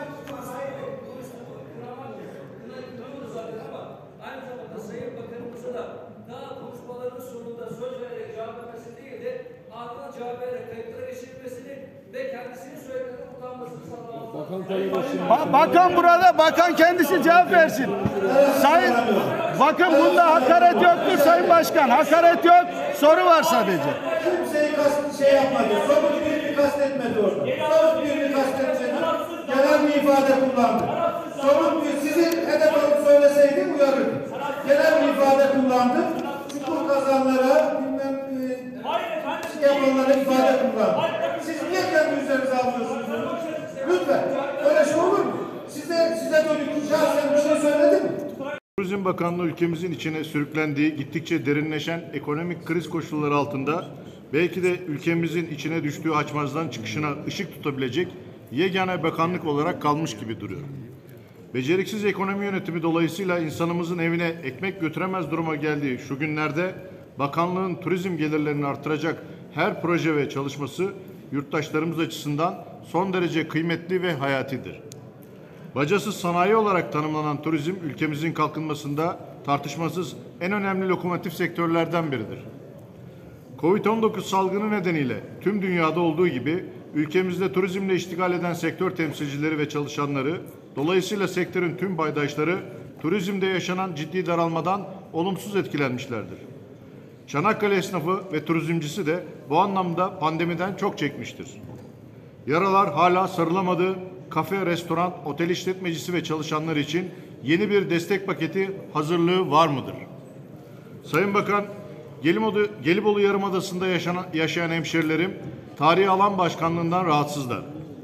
Ba bakan burada, bakan kendisi cevap versin. Sayın, bakın bunda hakaret yoktur Sayın Başkan. Hakaret yok, soru var sadece. Kimseyi kast şey yapmadı. Somut birini kastetmedi orada. Somut birini kastetmedi. Genel bir ifade kullandı. Somut bir, sizin hedef alıp söyleseydi uyarırdı. Genel bir ifade kullandı. Çukur kazanlara, bilmem e, yapanlara ifade kullandı. Siz niye kendi üzerinize alıyorsunuz? Lütfen. Öyle şey olur mu? Size, size dönük şahsen bir şey söyledi mi? Turizm Bakanlığı ülkemizin içine sürüklendiği gittikçe derinleşen ekonomik kriz koşulları altında belki de ülkemizin içine düştüğü açmazdan çıkışına ışık tutabilecek yegane bakanlık olarak kalmış gibi duruyor. Beceriksiz ekonomi yönetimi dolayısıyla insanımızın evine ekmek götüremez duruma geldiği şu günlerde bakanlığın turizm gelirlerini artıracak her proje ve çalışması yurttaşlarımız açısından son derece kıymetli ve hayatidir. Bacasız sanayi olarak tanımlanan turizm ülkemizin kalkınmasında tartışmasız en önemli lokomotif sektörlerden biridir. Covid on dokuz salgını nedeniyle tüm dünyada olduğu gibi ülkemizde turizmle iştigal eden sektör temsilcileri ve çalışanları, dolayısıyla sektörün tüm paydaşları turizmde yaşanan ciddi daralmadan olumsuz etkilenmişlerdir. Çanakkale esnafı ve turizmcisi de bu anlamda pandemiden çok çekmiştir. Yaralar hala sarılamadı. Kafe, restoran, otel işletmecisi ve çalışanlar için yeni bir destek paketi hazırlığı var mıdır? Sayın Bakan, Gelibolu, Gelibolu Yarımadası'nda yaşanan, yaşayan hemşerilerim tarihi alan başkanlığından rahatsızlar.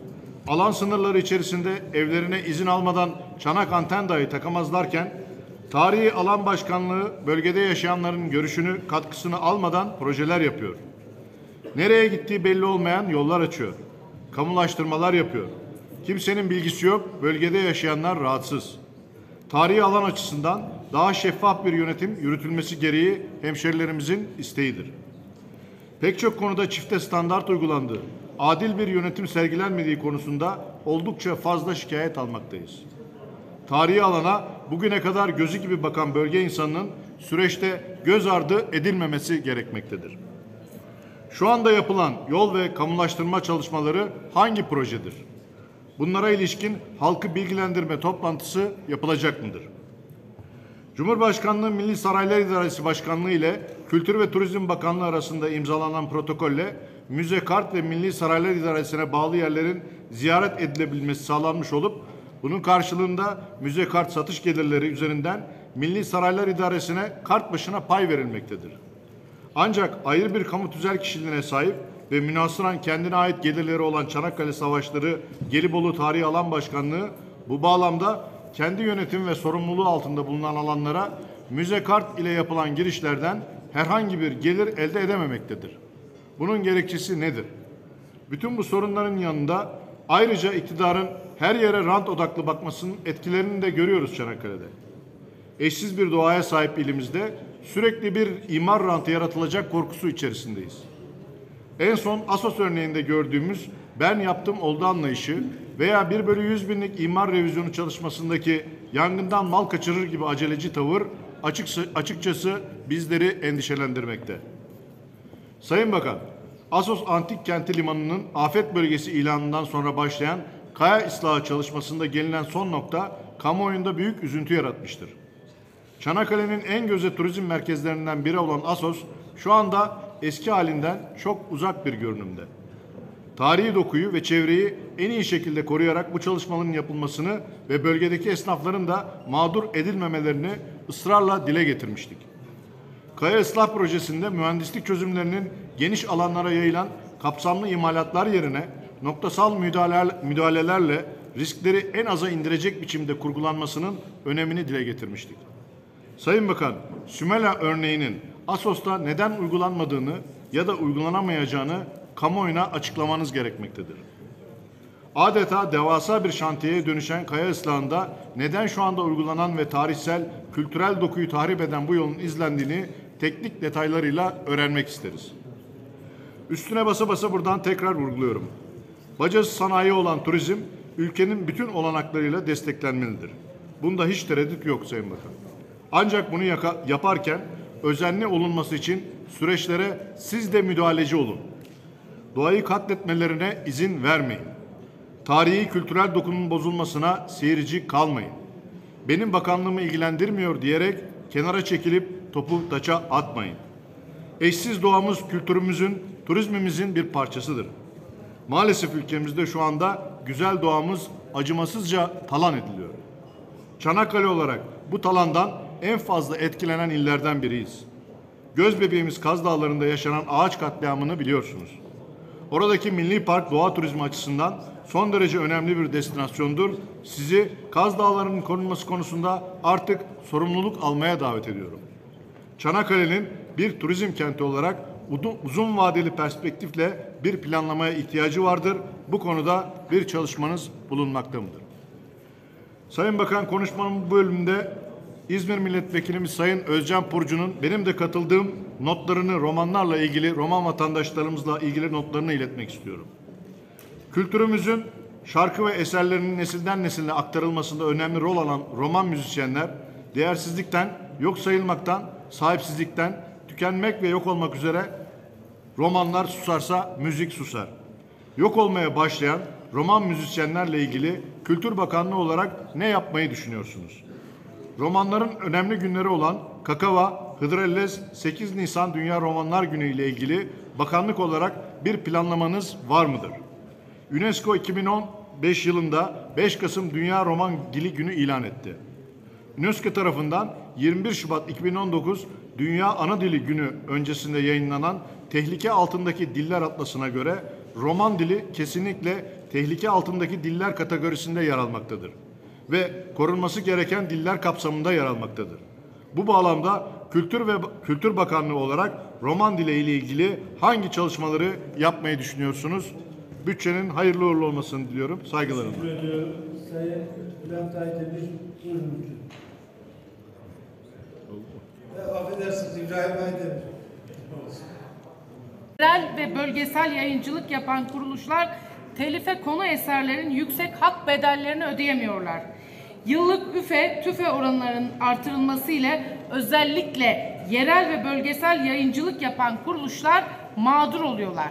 alan sınırları içerisinde evlerine izin almadan çanak anten dahi takamazlarken, tarihi alan başkanlığı bölgede yaşayanların görüşünü, katkısını almadan projeler yapıyor. Nereye gittiği belli olmayan yollar açıyor. Kamulaştırmalar yapıyor. Kimsenin bilgisi yok, bölgede yaşayanlar rahatsız. Tarihi alan açısından daha şeffaf bir yönetim yürütülmesi gereği hemşerilerimizin isteğidir. Pek çok konuda çifte standart uygulandığı, adil bir yönetim sergilenmediği konusunda oldukça fazla şikayet almaktayız. Tarihi alana bugüne kadar gözü gibi bakan bölge insanının süreçte göz ardı edilmemesi gerekmektedir. Şu anda yapılan yol ve kamulaştırma çalışmaları hangi projedir? Bunlara ilişkin halkı bilgilendirme toplantısı yapılacak mıdır? Cumhurbaşkanlığı Milli Saraylar İdaresi Başkanlığı ile Kültür ve Turizm Bakanlığı arasında imzalanan protokolle müze kart ve Milli Saraylar İdaresi'ne bağlı yerlerin ziyaret edilebilmesi sağlanmış olup bunun karşılığında müze kart satış gelirleri üzerinden Milli Saraylar İdaresi'ne kart başına pay verilmektedir. Ancak ayrı bir kamu tüzel kişiliğine sahip ve münhasıran kendine ait gelirleri olan Çanakkale Savaşları Gelibolu Tarihi Alan Başkanlığı bu bağlamda kendi yönetim ve sorumluluğu altında bulunan alanlara müze kart ile yapılan girişlerden herhangi bir gelir elde edememektedir. Bunun gerekçesi nedir? Bütün bu sorunların yanında ayrıca iktidarın her yere rant odaklı bakmasının etkilerini de görüyoruz Çanakkale'de. Eşsiz bir doğaya sahip ilimizde sürekli bir imar rantı yaratılacak korkusu içerisindeyiz. En son Assos örneğinde gördüğümüz ben yaptım oldu anlayışı veya bir bölü yüz binlik imar revizyonu çalışmasındaki yangından mal kaçırır gibi aceleci tavır açıkçası, açıkçası bizleri endişelendirmekte. Sayın Bakan, Assos Antik Kenti Limanı'nın afet bölgesi ilanından sonra başlayan kaya ıslahı çalışmasında gelinen son nokta kamuoyunda büyük üzüntü yaratmıştır. Çanakkale'nin en göze turizm merkezlerinden biri olan Assos şu anda eski halinden çok uzak bir görünümde. Tarihi dokuyu ve çevreyi en iyi şekilde koruyarak bu çalışmaların yapılmasını ve bölgedeki esnafların da mağdur edilmemelerini ısrarla dile getirmiştik. Kaya ıslah projesinde mühendislik çözümlerinin geniş alanlara yayılan kapsamlı imalatlar yerine noktasal müdahaleler, müdahalelerle riskleri en aza indirecek biçimde kurgulanmasının önemini dile getirmiştik. Sayın Bakan, Sümela örneğinin Assos'ta neden uygulanmadığını ya da uygulanamayacağını kamuoyuna açıklamanız gerekmektedir. Adeta devasa bir şantiyeye dönüşen kaya ıslahında neden şu anda uygulanan ve tarihsel, kültürel dokuyu tahrip eden bu yolun izlendiğini teknik detaylarıyla öğrenmek isteriz. Üstüne basa basa buradan tekrar vurguluyorum. Bacası sanayi olan turizm, ülkenin bütün olanaklarıyla desteklenmelidir. Bunda hiç tereddüt yok Sayın Bakan. Ancak bunu yaka, yaparken özenli olunması için süreçlere siz de müdahaleci olun. Doğayı katletmelerine izin vermeyin. Tarihi kültürel dokunun bozulmasına seyirci kalmayın. Benim bakanlığımı ilgilendirmiyor diyerek kenara çekilip topu taça atmayın. Eşsiz doğamız kültürümüzün, turizmimizin bir parçasıdır. Maalesef ülkemizde şu anda güzel doğamız acımasızca talan ediliyor. Çanakkale olarak bu talandan en fazla etkilenen illerden biriyiz. Göz bebeğimiz Kaz Dağları'nda yaşanan ağaç katliamını biliyorsunuz. Oradaki milli park doğa turizmi açısından son derece önemli bir destinasyondur. Sizi Kaz Dağları'nın korunması konusunda artık sorumluluk almaya davet ediyorum. Çanakkale'nin bir turizm kenti olarak uzun vadeli perspektifle bir planlamaya ihtiyacı vardır. Bu konuda bir çalışmanız bulunmakta mıdır? Sayın Bakan, konuşmamın bu bölümünde İzmir Milletvekilimiz Sayın Özcan Purcu'nun benim de katıldığım notlarını romanlarla ilgili, roman vatandaşlarımızla ilgili notlarını iletmek istiyorum. Kültürümüzün şarkı ve eserlerinin nesilden nesile aktarılmasında önemli rol alan roman müzisyenler, değersizlikten, yok sayılmaktan, sahipsizlikten, tükenmek ve yok olmak üzere romanlar susarsa müzik susar. Yok olmaya başlayan roman müzisyenlerle ilgili Kültür Bakanlığı olarak ne yapmayı düşünüyorsunuz? Romanların önemli günleri olan Kakava, Hıdrellez, sekiz Nisan Dünya Romanlar Günü ile ilgili bakanlık olarak bir planlamanız var mıdır? UNESCO iki bin on beş yılında beş Kasım Dünya Roman Dili Günü ilan etti. UNESCO tarafından yirmi bir Şubat iki bin on dokuz Dünya Ana Dili Günü öncesinde yayınlanan Tehlike Altındaki Diller Atlası'na göre Roman dili kesinlikle tehlike altındaki diller kategorisinde yer almaktadır ve korunması gereken diller kapsamında yer almaktadır. Bu bağlamda Kültür ve Kültür Bakanlığı olarak roman dili ile ilgili hangi çalışmaları yapmayı düşünüyorsunuz? Bütçenin hayırlı uğurlu olmasını diliyorum. Saygılarımla. Teşekkür ediyorum. Sayın Bülent Aydemir, buyurun. Affedersiniz, İbrahim Aydemir. Yerel ve bölgesel yayıncılık yapan kuruluşlar telife konu eserlerin yüksek hak bedellerini ödeyemiyorlar. Yıllık üfe, tüfe oranlarının artırılması ile özellikle yerel ve bölgesel yayıncılık yapan kuruluşlar mağdur oluyorlar.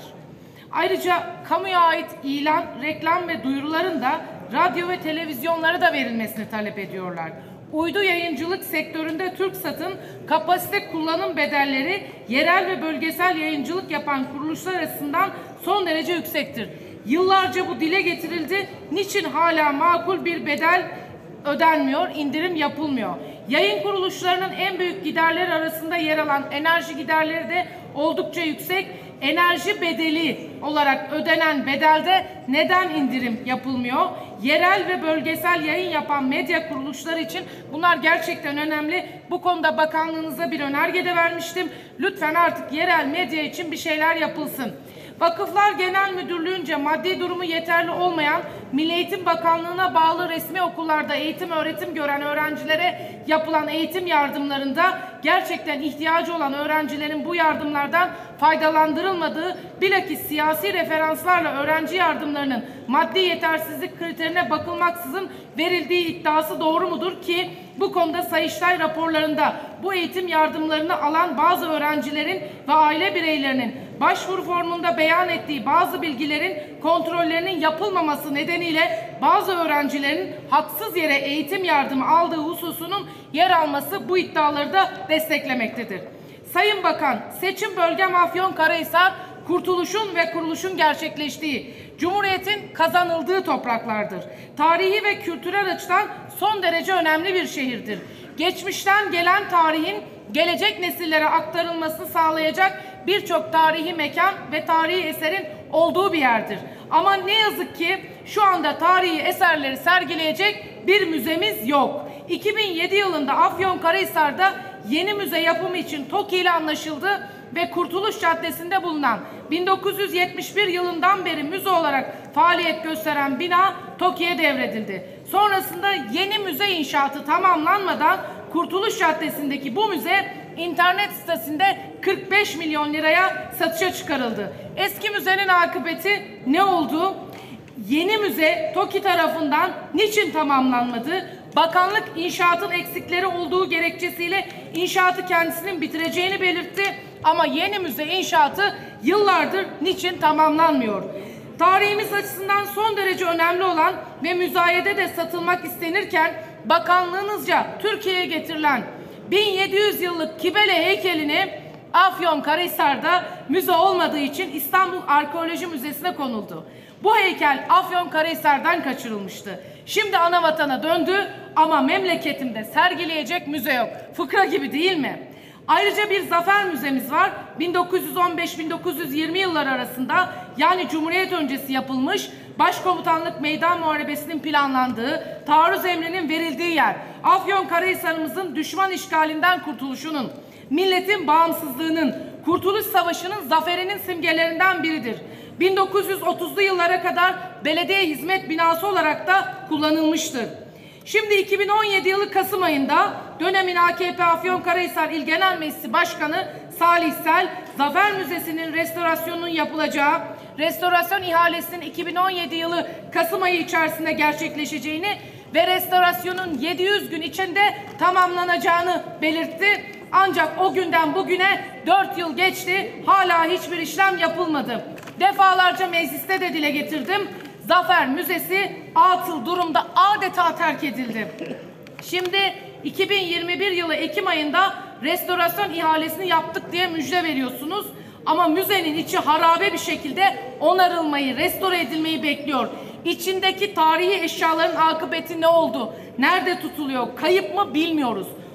Ayrıca kamuya ait ilan, reklam ve duyuruların da radyo ve televizyonlara da verilmesini talep ediyorlar. Uydu yayıncılık sektöründe TürkSat'ın kapasite kullanım bedelleri yerel ve bölgesel yayıncılık yapan kuruluşlar arasından son derece yüksektir. Yıllarca bu dile getirildi. Niçin hala makul bir bedel ödenmiyor, indirim yapılmıyor? Yayın kuruluşlarının en büyük giderleri arasında yer alan enerji giderleri de oldukça yüksek. Enerji bedeli olarak ödenen bedelde neden indirim yapılmıyor? Yerel ve bölgesel yayın yapan medya kuruluşları için bunlar gerçekten önemli. Bu konuda bakanlığınıza bir önerge de vermiştim. Lütfen artık yerel medya için bir şeyler yapılsın. Vakıflar Genel Müdürlüğü'nce maddi durumu yeterli olmayan Milli Eğitim Bakanlığı'na bağlı resmi okullarda eğitim öğretim gören öğrencilere yapılan eğitim yardımlarında gerçekten ihtiyacı olan öğrencilerin bu yardımlardan faydalandırılmadığı, bilakis siyasi referanslarla öğrenci yardımlarının maddi yetersizlik kriterine bakılmaksızın verildiği iddiası doğru mudur ki bu konuda Sayıştay raporlarında bu eğitim yardımlarını alan bazı öğrencilerin ve aile bireylerinin başvuru formunda beyan ettiği bazı bilgilerin kontrollerinin yapılmaması nedeniyle bazı öğrencilerin haksız yere eğitim yardımı aldığı hususunun yer alması bu iddiaları da desteklemektedir. Sayın Bakan, seçim bölgem Afyonkarahisar, kurtuluşun ve kuruluşun gerçekleştiği, Cumhuriyet'in kazanıldığı topraklardır. Tarihi ve kültürel açıdan son derece önemli bir şehirdir. Geçmişten gelen tarihin gelecek nesillere aktarılmasını sağlayacak birçok tarihi mekan ve tarihi eserin olduğu bir yerdir. Ama ne yazık ki şu anda tarihi eserleri sergileyecek bir müzemiz yok. iki bin yedi yılında Afyonkarahisar'da yeni müze yapımı için TOKİ ile anlaşıldı ve Kurtuluş Caddesi'nde bulunan bin dokuz yüz yetmiş bir yılından beri müze olarak faaliyet gösteren bina TOKİ'ye devredildi. Sonrasında yeni müze inşaatı tamamlanmadan Kurtuluş Caddesi'ndeki bu müze internet sitesinde kırk beş milyon liraya satışa çıkarıldı. Eski müzenin akıbeti ne oldu? Yeni müze TOKİ tarafından niçin tamamlanmadı? Bakanlık inşaatın eksikleri olduğu gerekçesiyle inşaatı kendisinin bitireceğini belirtti ama yeni müze inşaatı yıllardır niçin tamamlanmıyor? Tarihimiz açısından son derece önemli olan ve müzayede de satılmak istenirken bakanlığınızca Türkiye'ye getirilen bin yedi yüz yıllık Kibele heykelini Afyonkarahisar'da müze olmadığı için İstanbul Arkeoloji Müzesi'ne konuldu. Bu heykel Afyonkarahisar'dan kaçırılmıştı. Şimdi ana vatana döndü ama memleketimde sergileyecek müze yok. Fıkra gibi değil mi? Ayrıca bir zafer müzemiz var. bin dokuz yüz on beş bin dokuz yüz yirmi yılları arasında yani Cumhuriyet öncesi yapılmış, Başkomutanlık Meydan Muharebesi'nin planlandığı, taarruz emrinin verildiği yer. Afyonkarahisar'ımızın düşman işgalinden kurtuluşunun, milletin bağımsızlığının, Kurtuluş Savaşı'nın zaferinin simgelerinden biridir. bin dokuz yüz otuzlu yıllara kadar belediye hizmet binası olarak da kullanılmıştır. Şimdi iki bin on yedi yılı Kasım ayında dönemin A K P Afyonkarahisar İl Genel Meclisi Başkanı Salih Sel, Zafer Müzesi'nin restorasyonunun yapılacağı, restorasyon ihalesinin iki bin on yedi yılı Kasım ayı içerisinde gerçekleşeceğini ve restorasyonun yedi yüz gün içinde tamamlanacağını belirtti. Ancak o günden bugüne dört yıl geçti, hala hiçbir işlem yapılmadı. Defalarca mecliste de dile getirdim. Zafer Müzesi atıl durumda, adeta terk edildi. Şimdi iki bin yirmi bir yılı Ekim ayında restorasyon ihalesini yaptık diye müjde veriyorsunuz. Ama müzenin içi harabe bir şekilde onarılmayı, restore edilmeyi bekliyor. İçindeki tarihi eşyaların akıbeti ne oldu? Nerede tutuluyor? Kayıp mı bilmiyoruz.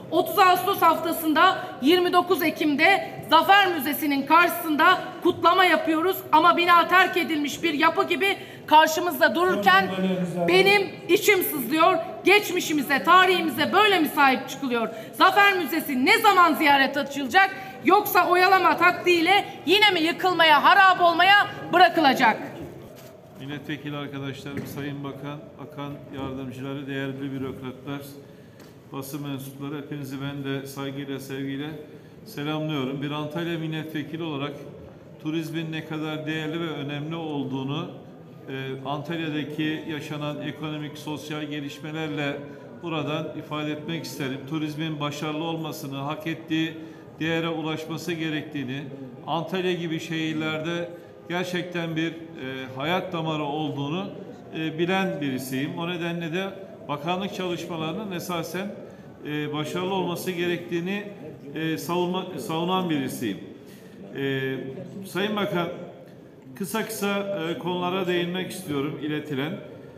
otuz Ağustos haftasında yirmi dokuz Ekim'de Zafer Müzesi'nin karşısında kutlama yapıyoruz ama bina terk edilmiş bir yapı gibi karşımızda dururken benim içim sızlıyor. Geçmişimize, tarihimize böyle mi sahip çıkılıyor? Zafer Müzesi ne zaman ziyaret açılacak? Yoksa oyalama taktiğiyle yine mi yıkılmaya, harap olmaya bırakılacak? Milletvekili arkadaşlarım, Sayın Bakan, Bakan yardımcıları, değerli bürokratlar, basın mensupları, hepinizi ben de saygıyla, sevgiyle selamlıyorum. Bir Antalya milletvekili olarak turizmin ne kadar değerli ve önemli olduğunu e, Antalya'daki yaşanan ekonomik, sosyal gelişmelerle buradan ifade etmek isterim. Turizmin başarılı olmasını, hak ettiği değere ulaşması gerektiğini, Antalya gibi şehirlerde gerçekten bir e, hayat damarı olduğunu e, bilen birisiyim. O nedenle de bakanlık çalışmalarının esasen e, başarılı olması gerektiğini e, savunma, savunan birisiyim. E, Sayın Bakan, kısa kısa e, konulara değinmek istiyorum iletilen.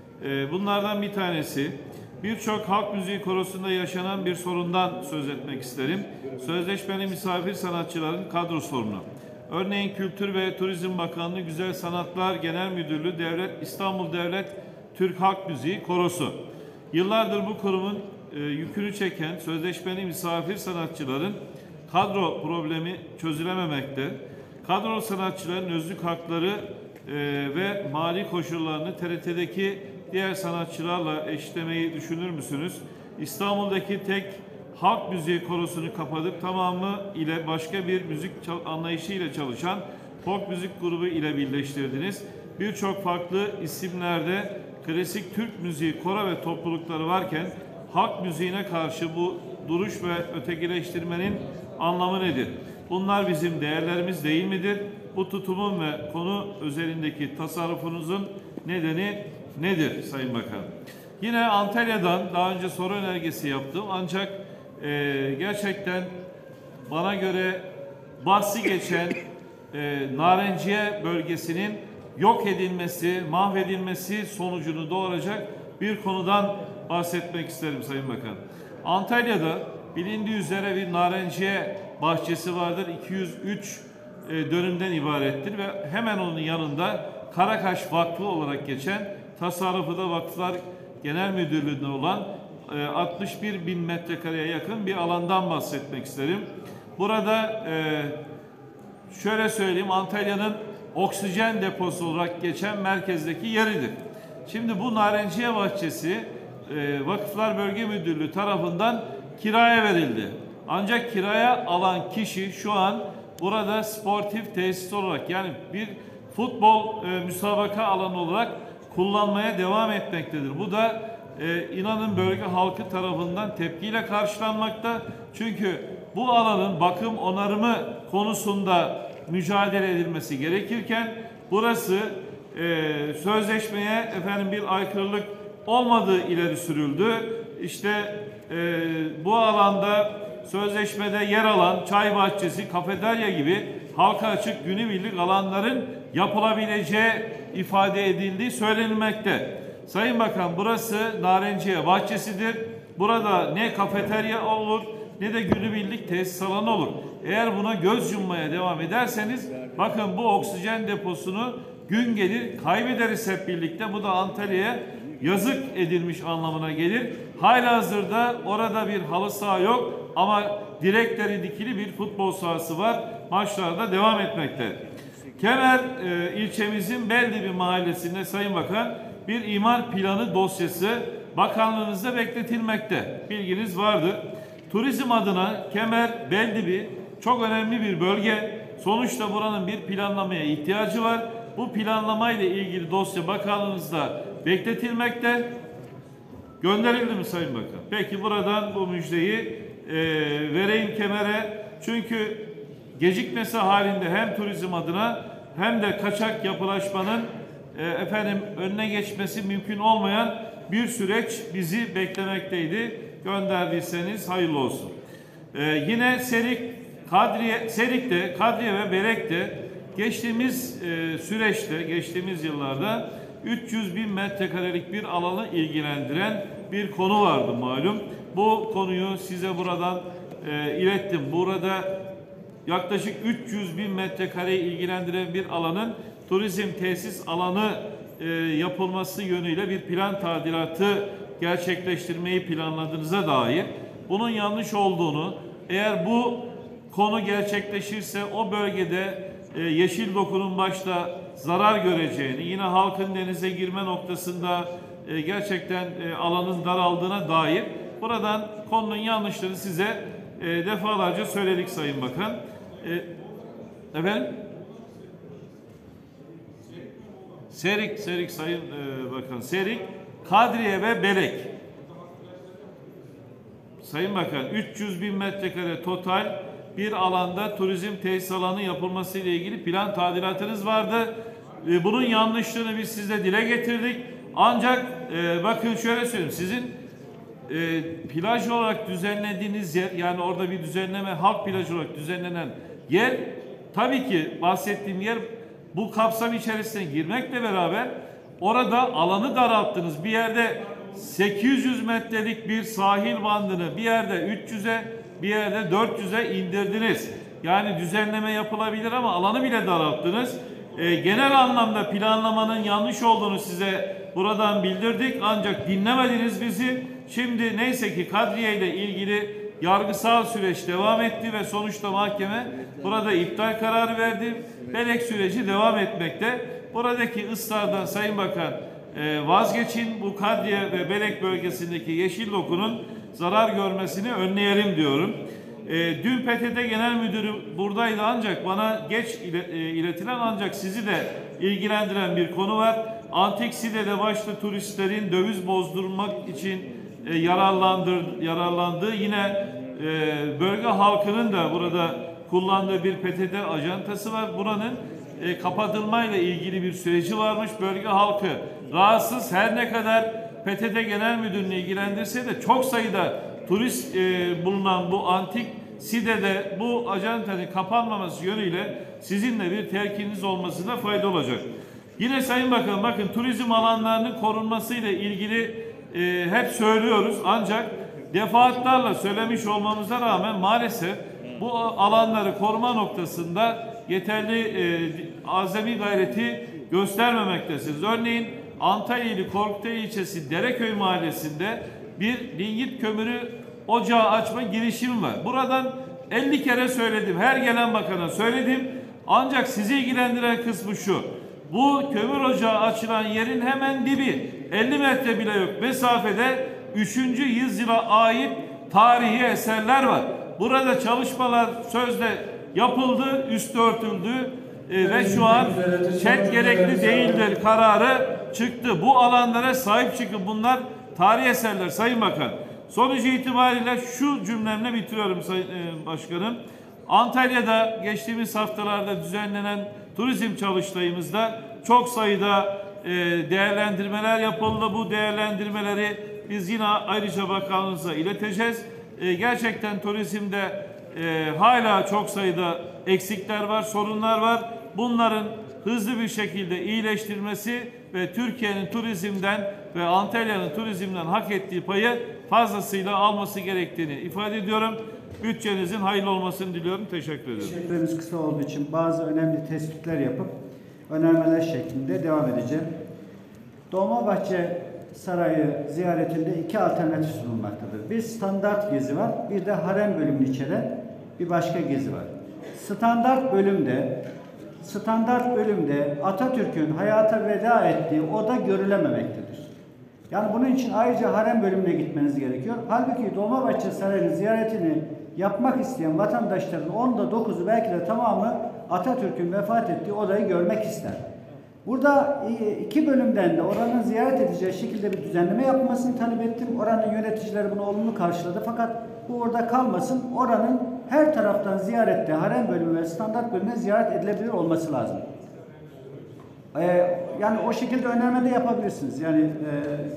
E, bunlardan bir tanesi, birçok halk müziği korosunda yaşanan bir sorundan söz etmek isterim. Sözleşmeli misafir sanatçıların kadro sorunu. Örneğin Kültür ve Turizm Bakanlığı Güzel Sanatlar Genel Müdürlüğü Devlet İstanbul Devlet Türk Halk Müziği Korosu. Yıllardır bu kurumun e, yükünü çeken sözleşmeli misafir sanatçıların kadro problemi çözülememekte. Kadrolu sanatçıların özlük hakları e, ve mali koşullarını T R T'deki diğer sanatçılarla eşitlemeyi düşünür müsünüz? İstanbul'daki tek halk müziği korosunu kapatıp tamamı ile başka bir müzik anlayışı ile çalışan folk müzik grubu ile birleştirdiniz. Birçok farklı isimlerde klasik Türk müziği koro ve toplulukları varken halk müziğine karşı bu duruş ve ötekileştirmenin anlamı nedir? Bunlar bizim değerlerimiz değil midir? Bu tutumun ve konu özelindeki tasarrufunuzun nedeni nedir Sayın Bakan? Yine Antalya'dan daha önce soru önergesi yaptım ancak e, gerçekten bana göre bahsi geçen e, Narenciye bölgesinin yok edilmesi, mahvedilmesi sonucunu doğuracak bir konudan bahsetmek isterim Sayın Bakan. Antalya'da bilindiği üzere bir narenciye bahçesi vardır. iki yüz üç e, dönümden ibarettir ve hemen onun yanında Karakaş Vakfı olarak geçen, tasarrufu da Vakıflar Genel Müdürlüğü'nde olan e, altmış bir bin metrekareye yakın bir alandan bahsetmek isterim. Burada e, şöyle söyleyeyim, Antalya'nın oksijen deposu olarak geçen merkezdeki yeridir. Şimdi bu narenciye bahçesi e, Vakıflar Bölge Müdürlüğü tarafından kiraya verildi. Ancak kiraya alan kişi şu an burada sportif tesis olarak, yani bir futbol e, müsabaka alanı olarak kullanmaya devam etmektedir. Bu da e, inanın bölge halkı tarafından tepkiyle karşılanmakta. Çünkü bu alanın bakım onarımı konusunda mücadele edilmesi gerekirken burası e, sözleşmeye efendim bir aykırılık olmadığı ileri sürüldü. İşte e, bu alanda sözleşmede yer alan çay bahçesi, kafeterya gibi halka açık günübirlik alanların yapılabileceği ifade edildiği söylenilmekte. Sayın Bakan, burası Narenciye bahçesidir. Burada ne kafeterya olur ne de günübirlik tesis alanı olur. Eğer buna göz yummaya devam ederseniz bakın bu oksijen deposunu gün gelir kaybederiz hep birlikte. Bu da Antalya'ya yazık edilmiş anlamına gelir. Halihazırda orada bir halı saha yok ama direkleri dikili bir futbol sahası var. Maçlarda devam etmekte. Kemer e, ilçemizin Beldibi mahallesinde Sayın Bakan bir imar planı dosyası bakanlığınızda bekletilmekte. Bilginiz vardır. Turizm adına Kemer Beldibi çok önemli bir bölge. Sonuçta buranın bir planlamaya ihtiyacı var. Bu planlamayla ilgili dosya bakanlığınızda bekletilmekte. Gönderildi mi Sayın Bakan? Peki buradan bu müjdeyi e, vereyim Kemer'e. Çünkü gecikmesi halinde hem turizm adına hem de kaçak yapılaşmanın e, efendim önüne geçmesi mümkün olmayan bir süreç bizi beklemekteydi. Gönderdiyseniz hayırlı olsun. E, yine Serik, Kadriye, Serik'te, Kadriye ve Berek'te geçtiğimiz e, süreçte, geçtiğimiz yıllarda üç yüz bin metrekarelik bir alanı ilgilendiren bir konu vardı malum. Bu konuyu size buradan e, ilettim. Burada yaklaşık üç yüz bin metrekareyi ilgilendiren bir alanın turizm tesis alanı e, yapılması yönüyle bir plan tadilatı gerçekleştirmeyi planladığınıza dair, bunun yanlış olduğunu, eğer bu konu gerçekleşirse o bölgede e, yeşil dokunun başta zarar göreceğini, yine halkın denize girme noktasında e, gerçekten e, alanın daraldığına dair buradan konunun yanlışlarını size e, defalarca söyledik Sayın Bakan. E, efendim? Serik, Serik Sayın e, Bakan, Serik, Kadriye ve Belek. Sayın Bakan, üç yüz bin metrekare total bir alanda turizm tesis alanı yapılması ile ilgili plan tadilatınız vardı. E, bunun yanlışlığını biz size dile getirdik. Ancak e, bakın şöyle söyleyeyim, sizin e, plaj olarak düzenlediğiniz yer, yani orada bir düzenleme, halk plajı olarak düzenlenen yer, tabii ki bahsettiğim yer bu kapsam içerisine girmekle beraber orada alanı daralttınız. Bir yerde sekiz yüz metrelik bir sahil bandını bir yerde üç yüze, bir yerde dört yüze indirdiniz. Yani düzenleme yapılabilir ama alanı bile daralttınız. E, genel anlamda planlamanın yanlış olduğunu size buradan bildirdik. Ancak dinlemediniz bizi. Şimdi neyse ki Kadriye ile ilgili yargısal süreç devam etti ve sonuçta mahkeme burada iptal kararı verdi. Belek süreci devam etmekte. Buradaki ısrardan Sayın Bakan e, vazgeçin. Bu Kadriye ve Belek bölgesindeki yeşil dokunun zarar görmesini önleyelim diyorum. E, dün P T T Genel Müdürü buradaydı ancak bana geç iletilen, ancak sizi de ilgilendiren bir konu var. Antik Side'de başta turistlerin döviz bozdurmak için e, yararlandır, yararlandığı, yine e, bölge halkının da burada kullandığı bir P T T ajantası var. Buranın e, kapatılmayla ilgili bir süreci varmış. Bölge halkı rahatsız. Her ne kadar P T T Genel Müdürlüğü'nü ilgilendirse de çok sayıda turist e, bulunan bu Antik Side'de bu ajantanın kapanmaması yönüyle sizin de bir telkiniz olmasına fayda olacak. Yine Sayın Bakan, bakın turizm alanlarının korunmasıyla ilgili e, hep söylüyoruz, ancak defaatlerle söylemiş olmamıza rağmen maalesef bu alanları koruma noktasında yeterli e, azami gayreti göstermemektesiniz. Örneğin Antalya ili Korkutköy ilçesi Dereköy mahallesinde bir lignit kömürü ocağı açma girişimi var. Buradan elli kere söyledim, her gelen bakana söyledim. Ancak sizi ilgilendiren kısmı şu: bu kömür ocağı açılan yerin hemen dibi, elli metre bile yok mesafede üçüncü yüzyıla ait tarihi eserler var. Burada çalışmalar sözde yapıldı, üstü örtüldü e, ve şu an çet gerekli değildir kararı çıktı. Bu alanlara sahip çıkın, bunlar tarihi eserler Sayın Bakan. Sonucu itibariyle şu cümlemle bitiriyorum Sayın e, Başkanım. Antalya'da geçtiğimiz haftalarda düzenlenen turizm çalıştayımızda çok sayıda e, değerlendirmeler yapıldı. Bu değerlendirmeleri biz yine ayrıca bakanlığımıza ileteceğiz. E, gerçekten turizmde e, hala çok sayıda eksikler var, sorunlar var. Bunların hızlı bir şekilde iyileştirilmesi ve Türkiye'nin turizmden ve Antalya'nın turizmden hak ettiği payı fazlasıyla alması gerektiğini ifade ediyorum. Bütçenizin hayırlı olmasını diliyorum. Teşekkür ederim. Teşekkürlerimiz kısa olduğu için bazı önemli tespitler yapıp önermeler şeklinde devam edeceğim. Dolmabahçe Sarayı ziyaretinde iki alternatif sunulmaktadır. Bir standart gezi var, bir de harem bölümünü içeren bir başka gezi var. Standart bölümde standart bölümde Atatürk'ün hayata veda ettiği oda görülememektedir. Yani bunun için ayrıca harem bölümüne gitmeniz gerekiyor. Halbuki Dolmabahçe Sarayı'nın ziyaretini yapmak isteyen vatandaşların onda dokuzu, belki de tamamı Atatürk'ün vefat ettiği odayı görmek ister. Burada iki bölümden de oranın ziyaret edeceği şekilde bir düzenleme yapılmasını talep ettim. Oranın yöneticileri bunu olumlu karşıladı. Fakat bu orada kalmasın. Oranın her taraftan ziyarette harem bölümü ve standart bölümüne ziyaret edilebilir olması lazım. Ee, yani o şekilde önerme de yapabilirsiniz. Yani e,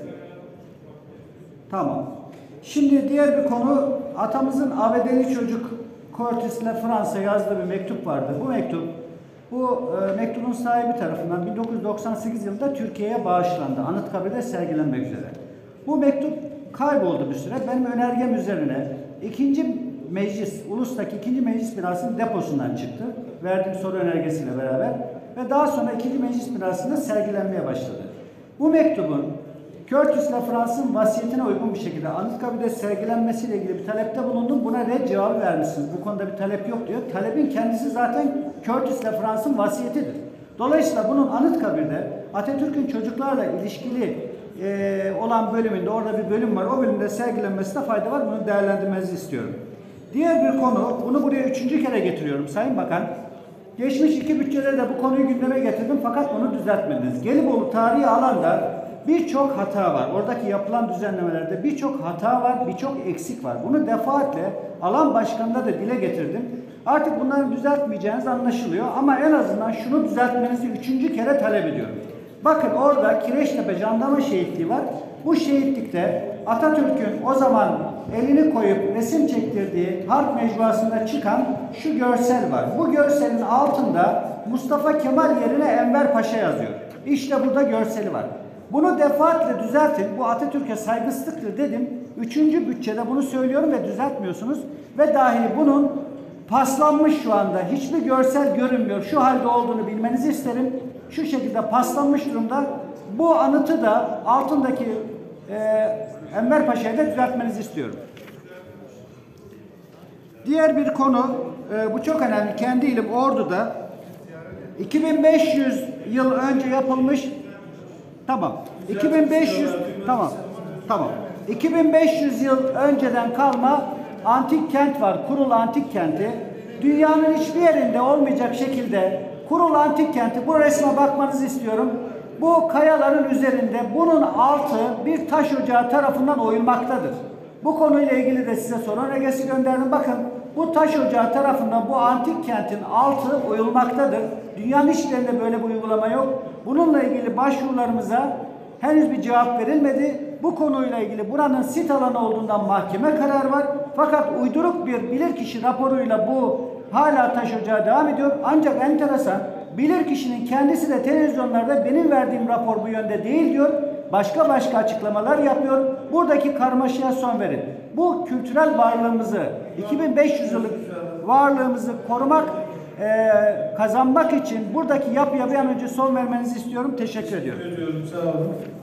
tamam. Şimdi diğer bir konu, atamızın A B D'li çocuk Curtis'le Fransa yazdığı bir mektup vardı. Bu mektup, bu e, mektubun sahibi tarafından bin dokuz yüz doksan sekiz yılında Türkiye'ye bağışlandı. Anıtkabir'de sergilenmek üzere. Bu mektup kayboldu bir süre. Benim önergem üzerine ikinci meclis, ulustaki ikinci meclis binasının deposundan çıktı. Verdiğim soru önergesiyle beraber ve daha sonra ikinci meclis binasında sergilenmeye başladı. Bu mektubun Curtis Lafrance'ın vasiyetine uygun bir şekilde Anıtkabir'de sergilenmesiyle ilgili bir talepte bulundum. Buna red cevabı vermişsiniz. Bu konuda bir talep yok diyor. Talebin kendisi zaten Curtis Lafrance'ın vasiyetidir. Dolayısıyla bunun Anıtkabir'de Atatürk'ün çocuklarla ilişkili e, olan bölümünde, orada bir bölüm var. O bölümde sergilenmesine fayda var. Bunu değerlendirmenizi istiyorum. Diğer bir konu, bunu buraya üçüncü kere getiriyorum Sayın Bakan. Geçmiş iki bütçede de bu konuyu gündeme getirdim fakat bunu düzeltmediniz. Gelibolu tarihi alanda birçok hata var. Oradaki yapılan düzenlemelerde birçok hata var, birçok eksik var. Bunu defaatle alan başkanına da dile getirdim. Artık bunları düzeltmeyeceğiniz anlaşılıyor ama en azından şunu düzeltmenizi üçüncü kere talep ediyorum. Bakın orada Kireçtepe Jandarma Şehitliği var. Bu şehitlikte Atatürk'ün o zaman elini koyup resim çektirdiği harp mecmuasında çıkan şu görsel var. Bu görselin altında Mustafa Kemal yerine Enver Paşa yazıyor. İşte burada görseli var. Bunu defaatle düzeltin. Bu Atatürk'e saygısızlıktır dedim. Üçüncü bütçede bunu söylüyorum ve düzeltmiyorsunuz. Ve dahi bunun paslanmış şu anda. Hiçbir görsel görünmüyor. Şu halde olduğunu bilmenizi isterim. Şu şekilde paslanmış durumda. Bu anıtı da altındaki e, Enver Paşa'yı da düzeltmenizi istiyorum. Diğer bir konu, e, bu çok önemli. Kendi ilim Ordu'da iki bin beş yüz yıl önce yapılmış. Tamam. iki bin beş yüz tamam. Tamam. iki bin beş yüz yıl önceden kalma antik kent var. Kurul Antik Kenti. Dünyanın hiçbir yerinde olmayacak şekilde Kurul Antik Kenti. Bu resme bakmanızı istiyorum. Bu kayaların üzerinde bunun altı bir taş ocağı tarafından oyulmaktadır. Bu konuyla ilgili de size soru önergesi gönderdim. Bakın bu taş ocağı tarafından bu antik kentin altı oyulmaktadır. Dünyanın hiçbirinde böyle bir uygulama yok. Bununla ilgili başvurularımıza henüz bir cevap verilmedi. Bu konuyla ilgili buranın sit alanı olduğundan mahkeme kararı var. Fakat uyduruk bir bilirkişi raporuyla bu hala taş ocağı devam ediyor. Ancak enteresan, bilirkişinin kendisi de televizyonlarda benim verdiğim rapor bu yönde değil diyor. Başka başka açıklamalar yapıyor. Buradaki karmaşaya son verin. Bu kültürel varlığımızı, iki bin beş yüz yıllık varlığımızı korumak, e, kazanmak için buradaki yapıya bir an önce son vermenizi istiyorum. Teşekkür ediyorum. Teşekkür ediyorum. Sağ olun.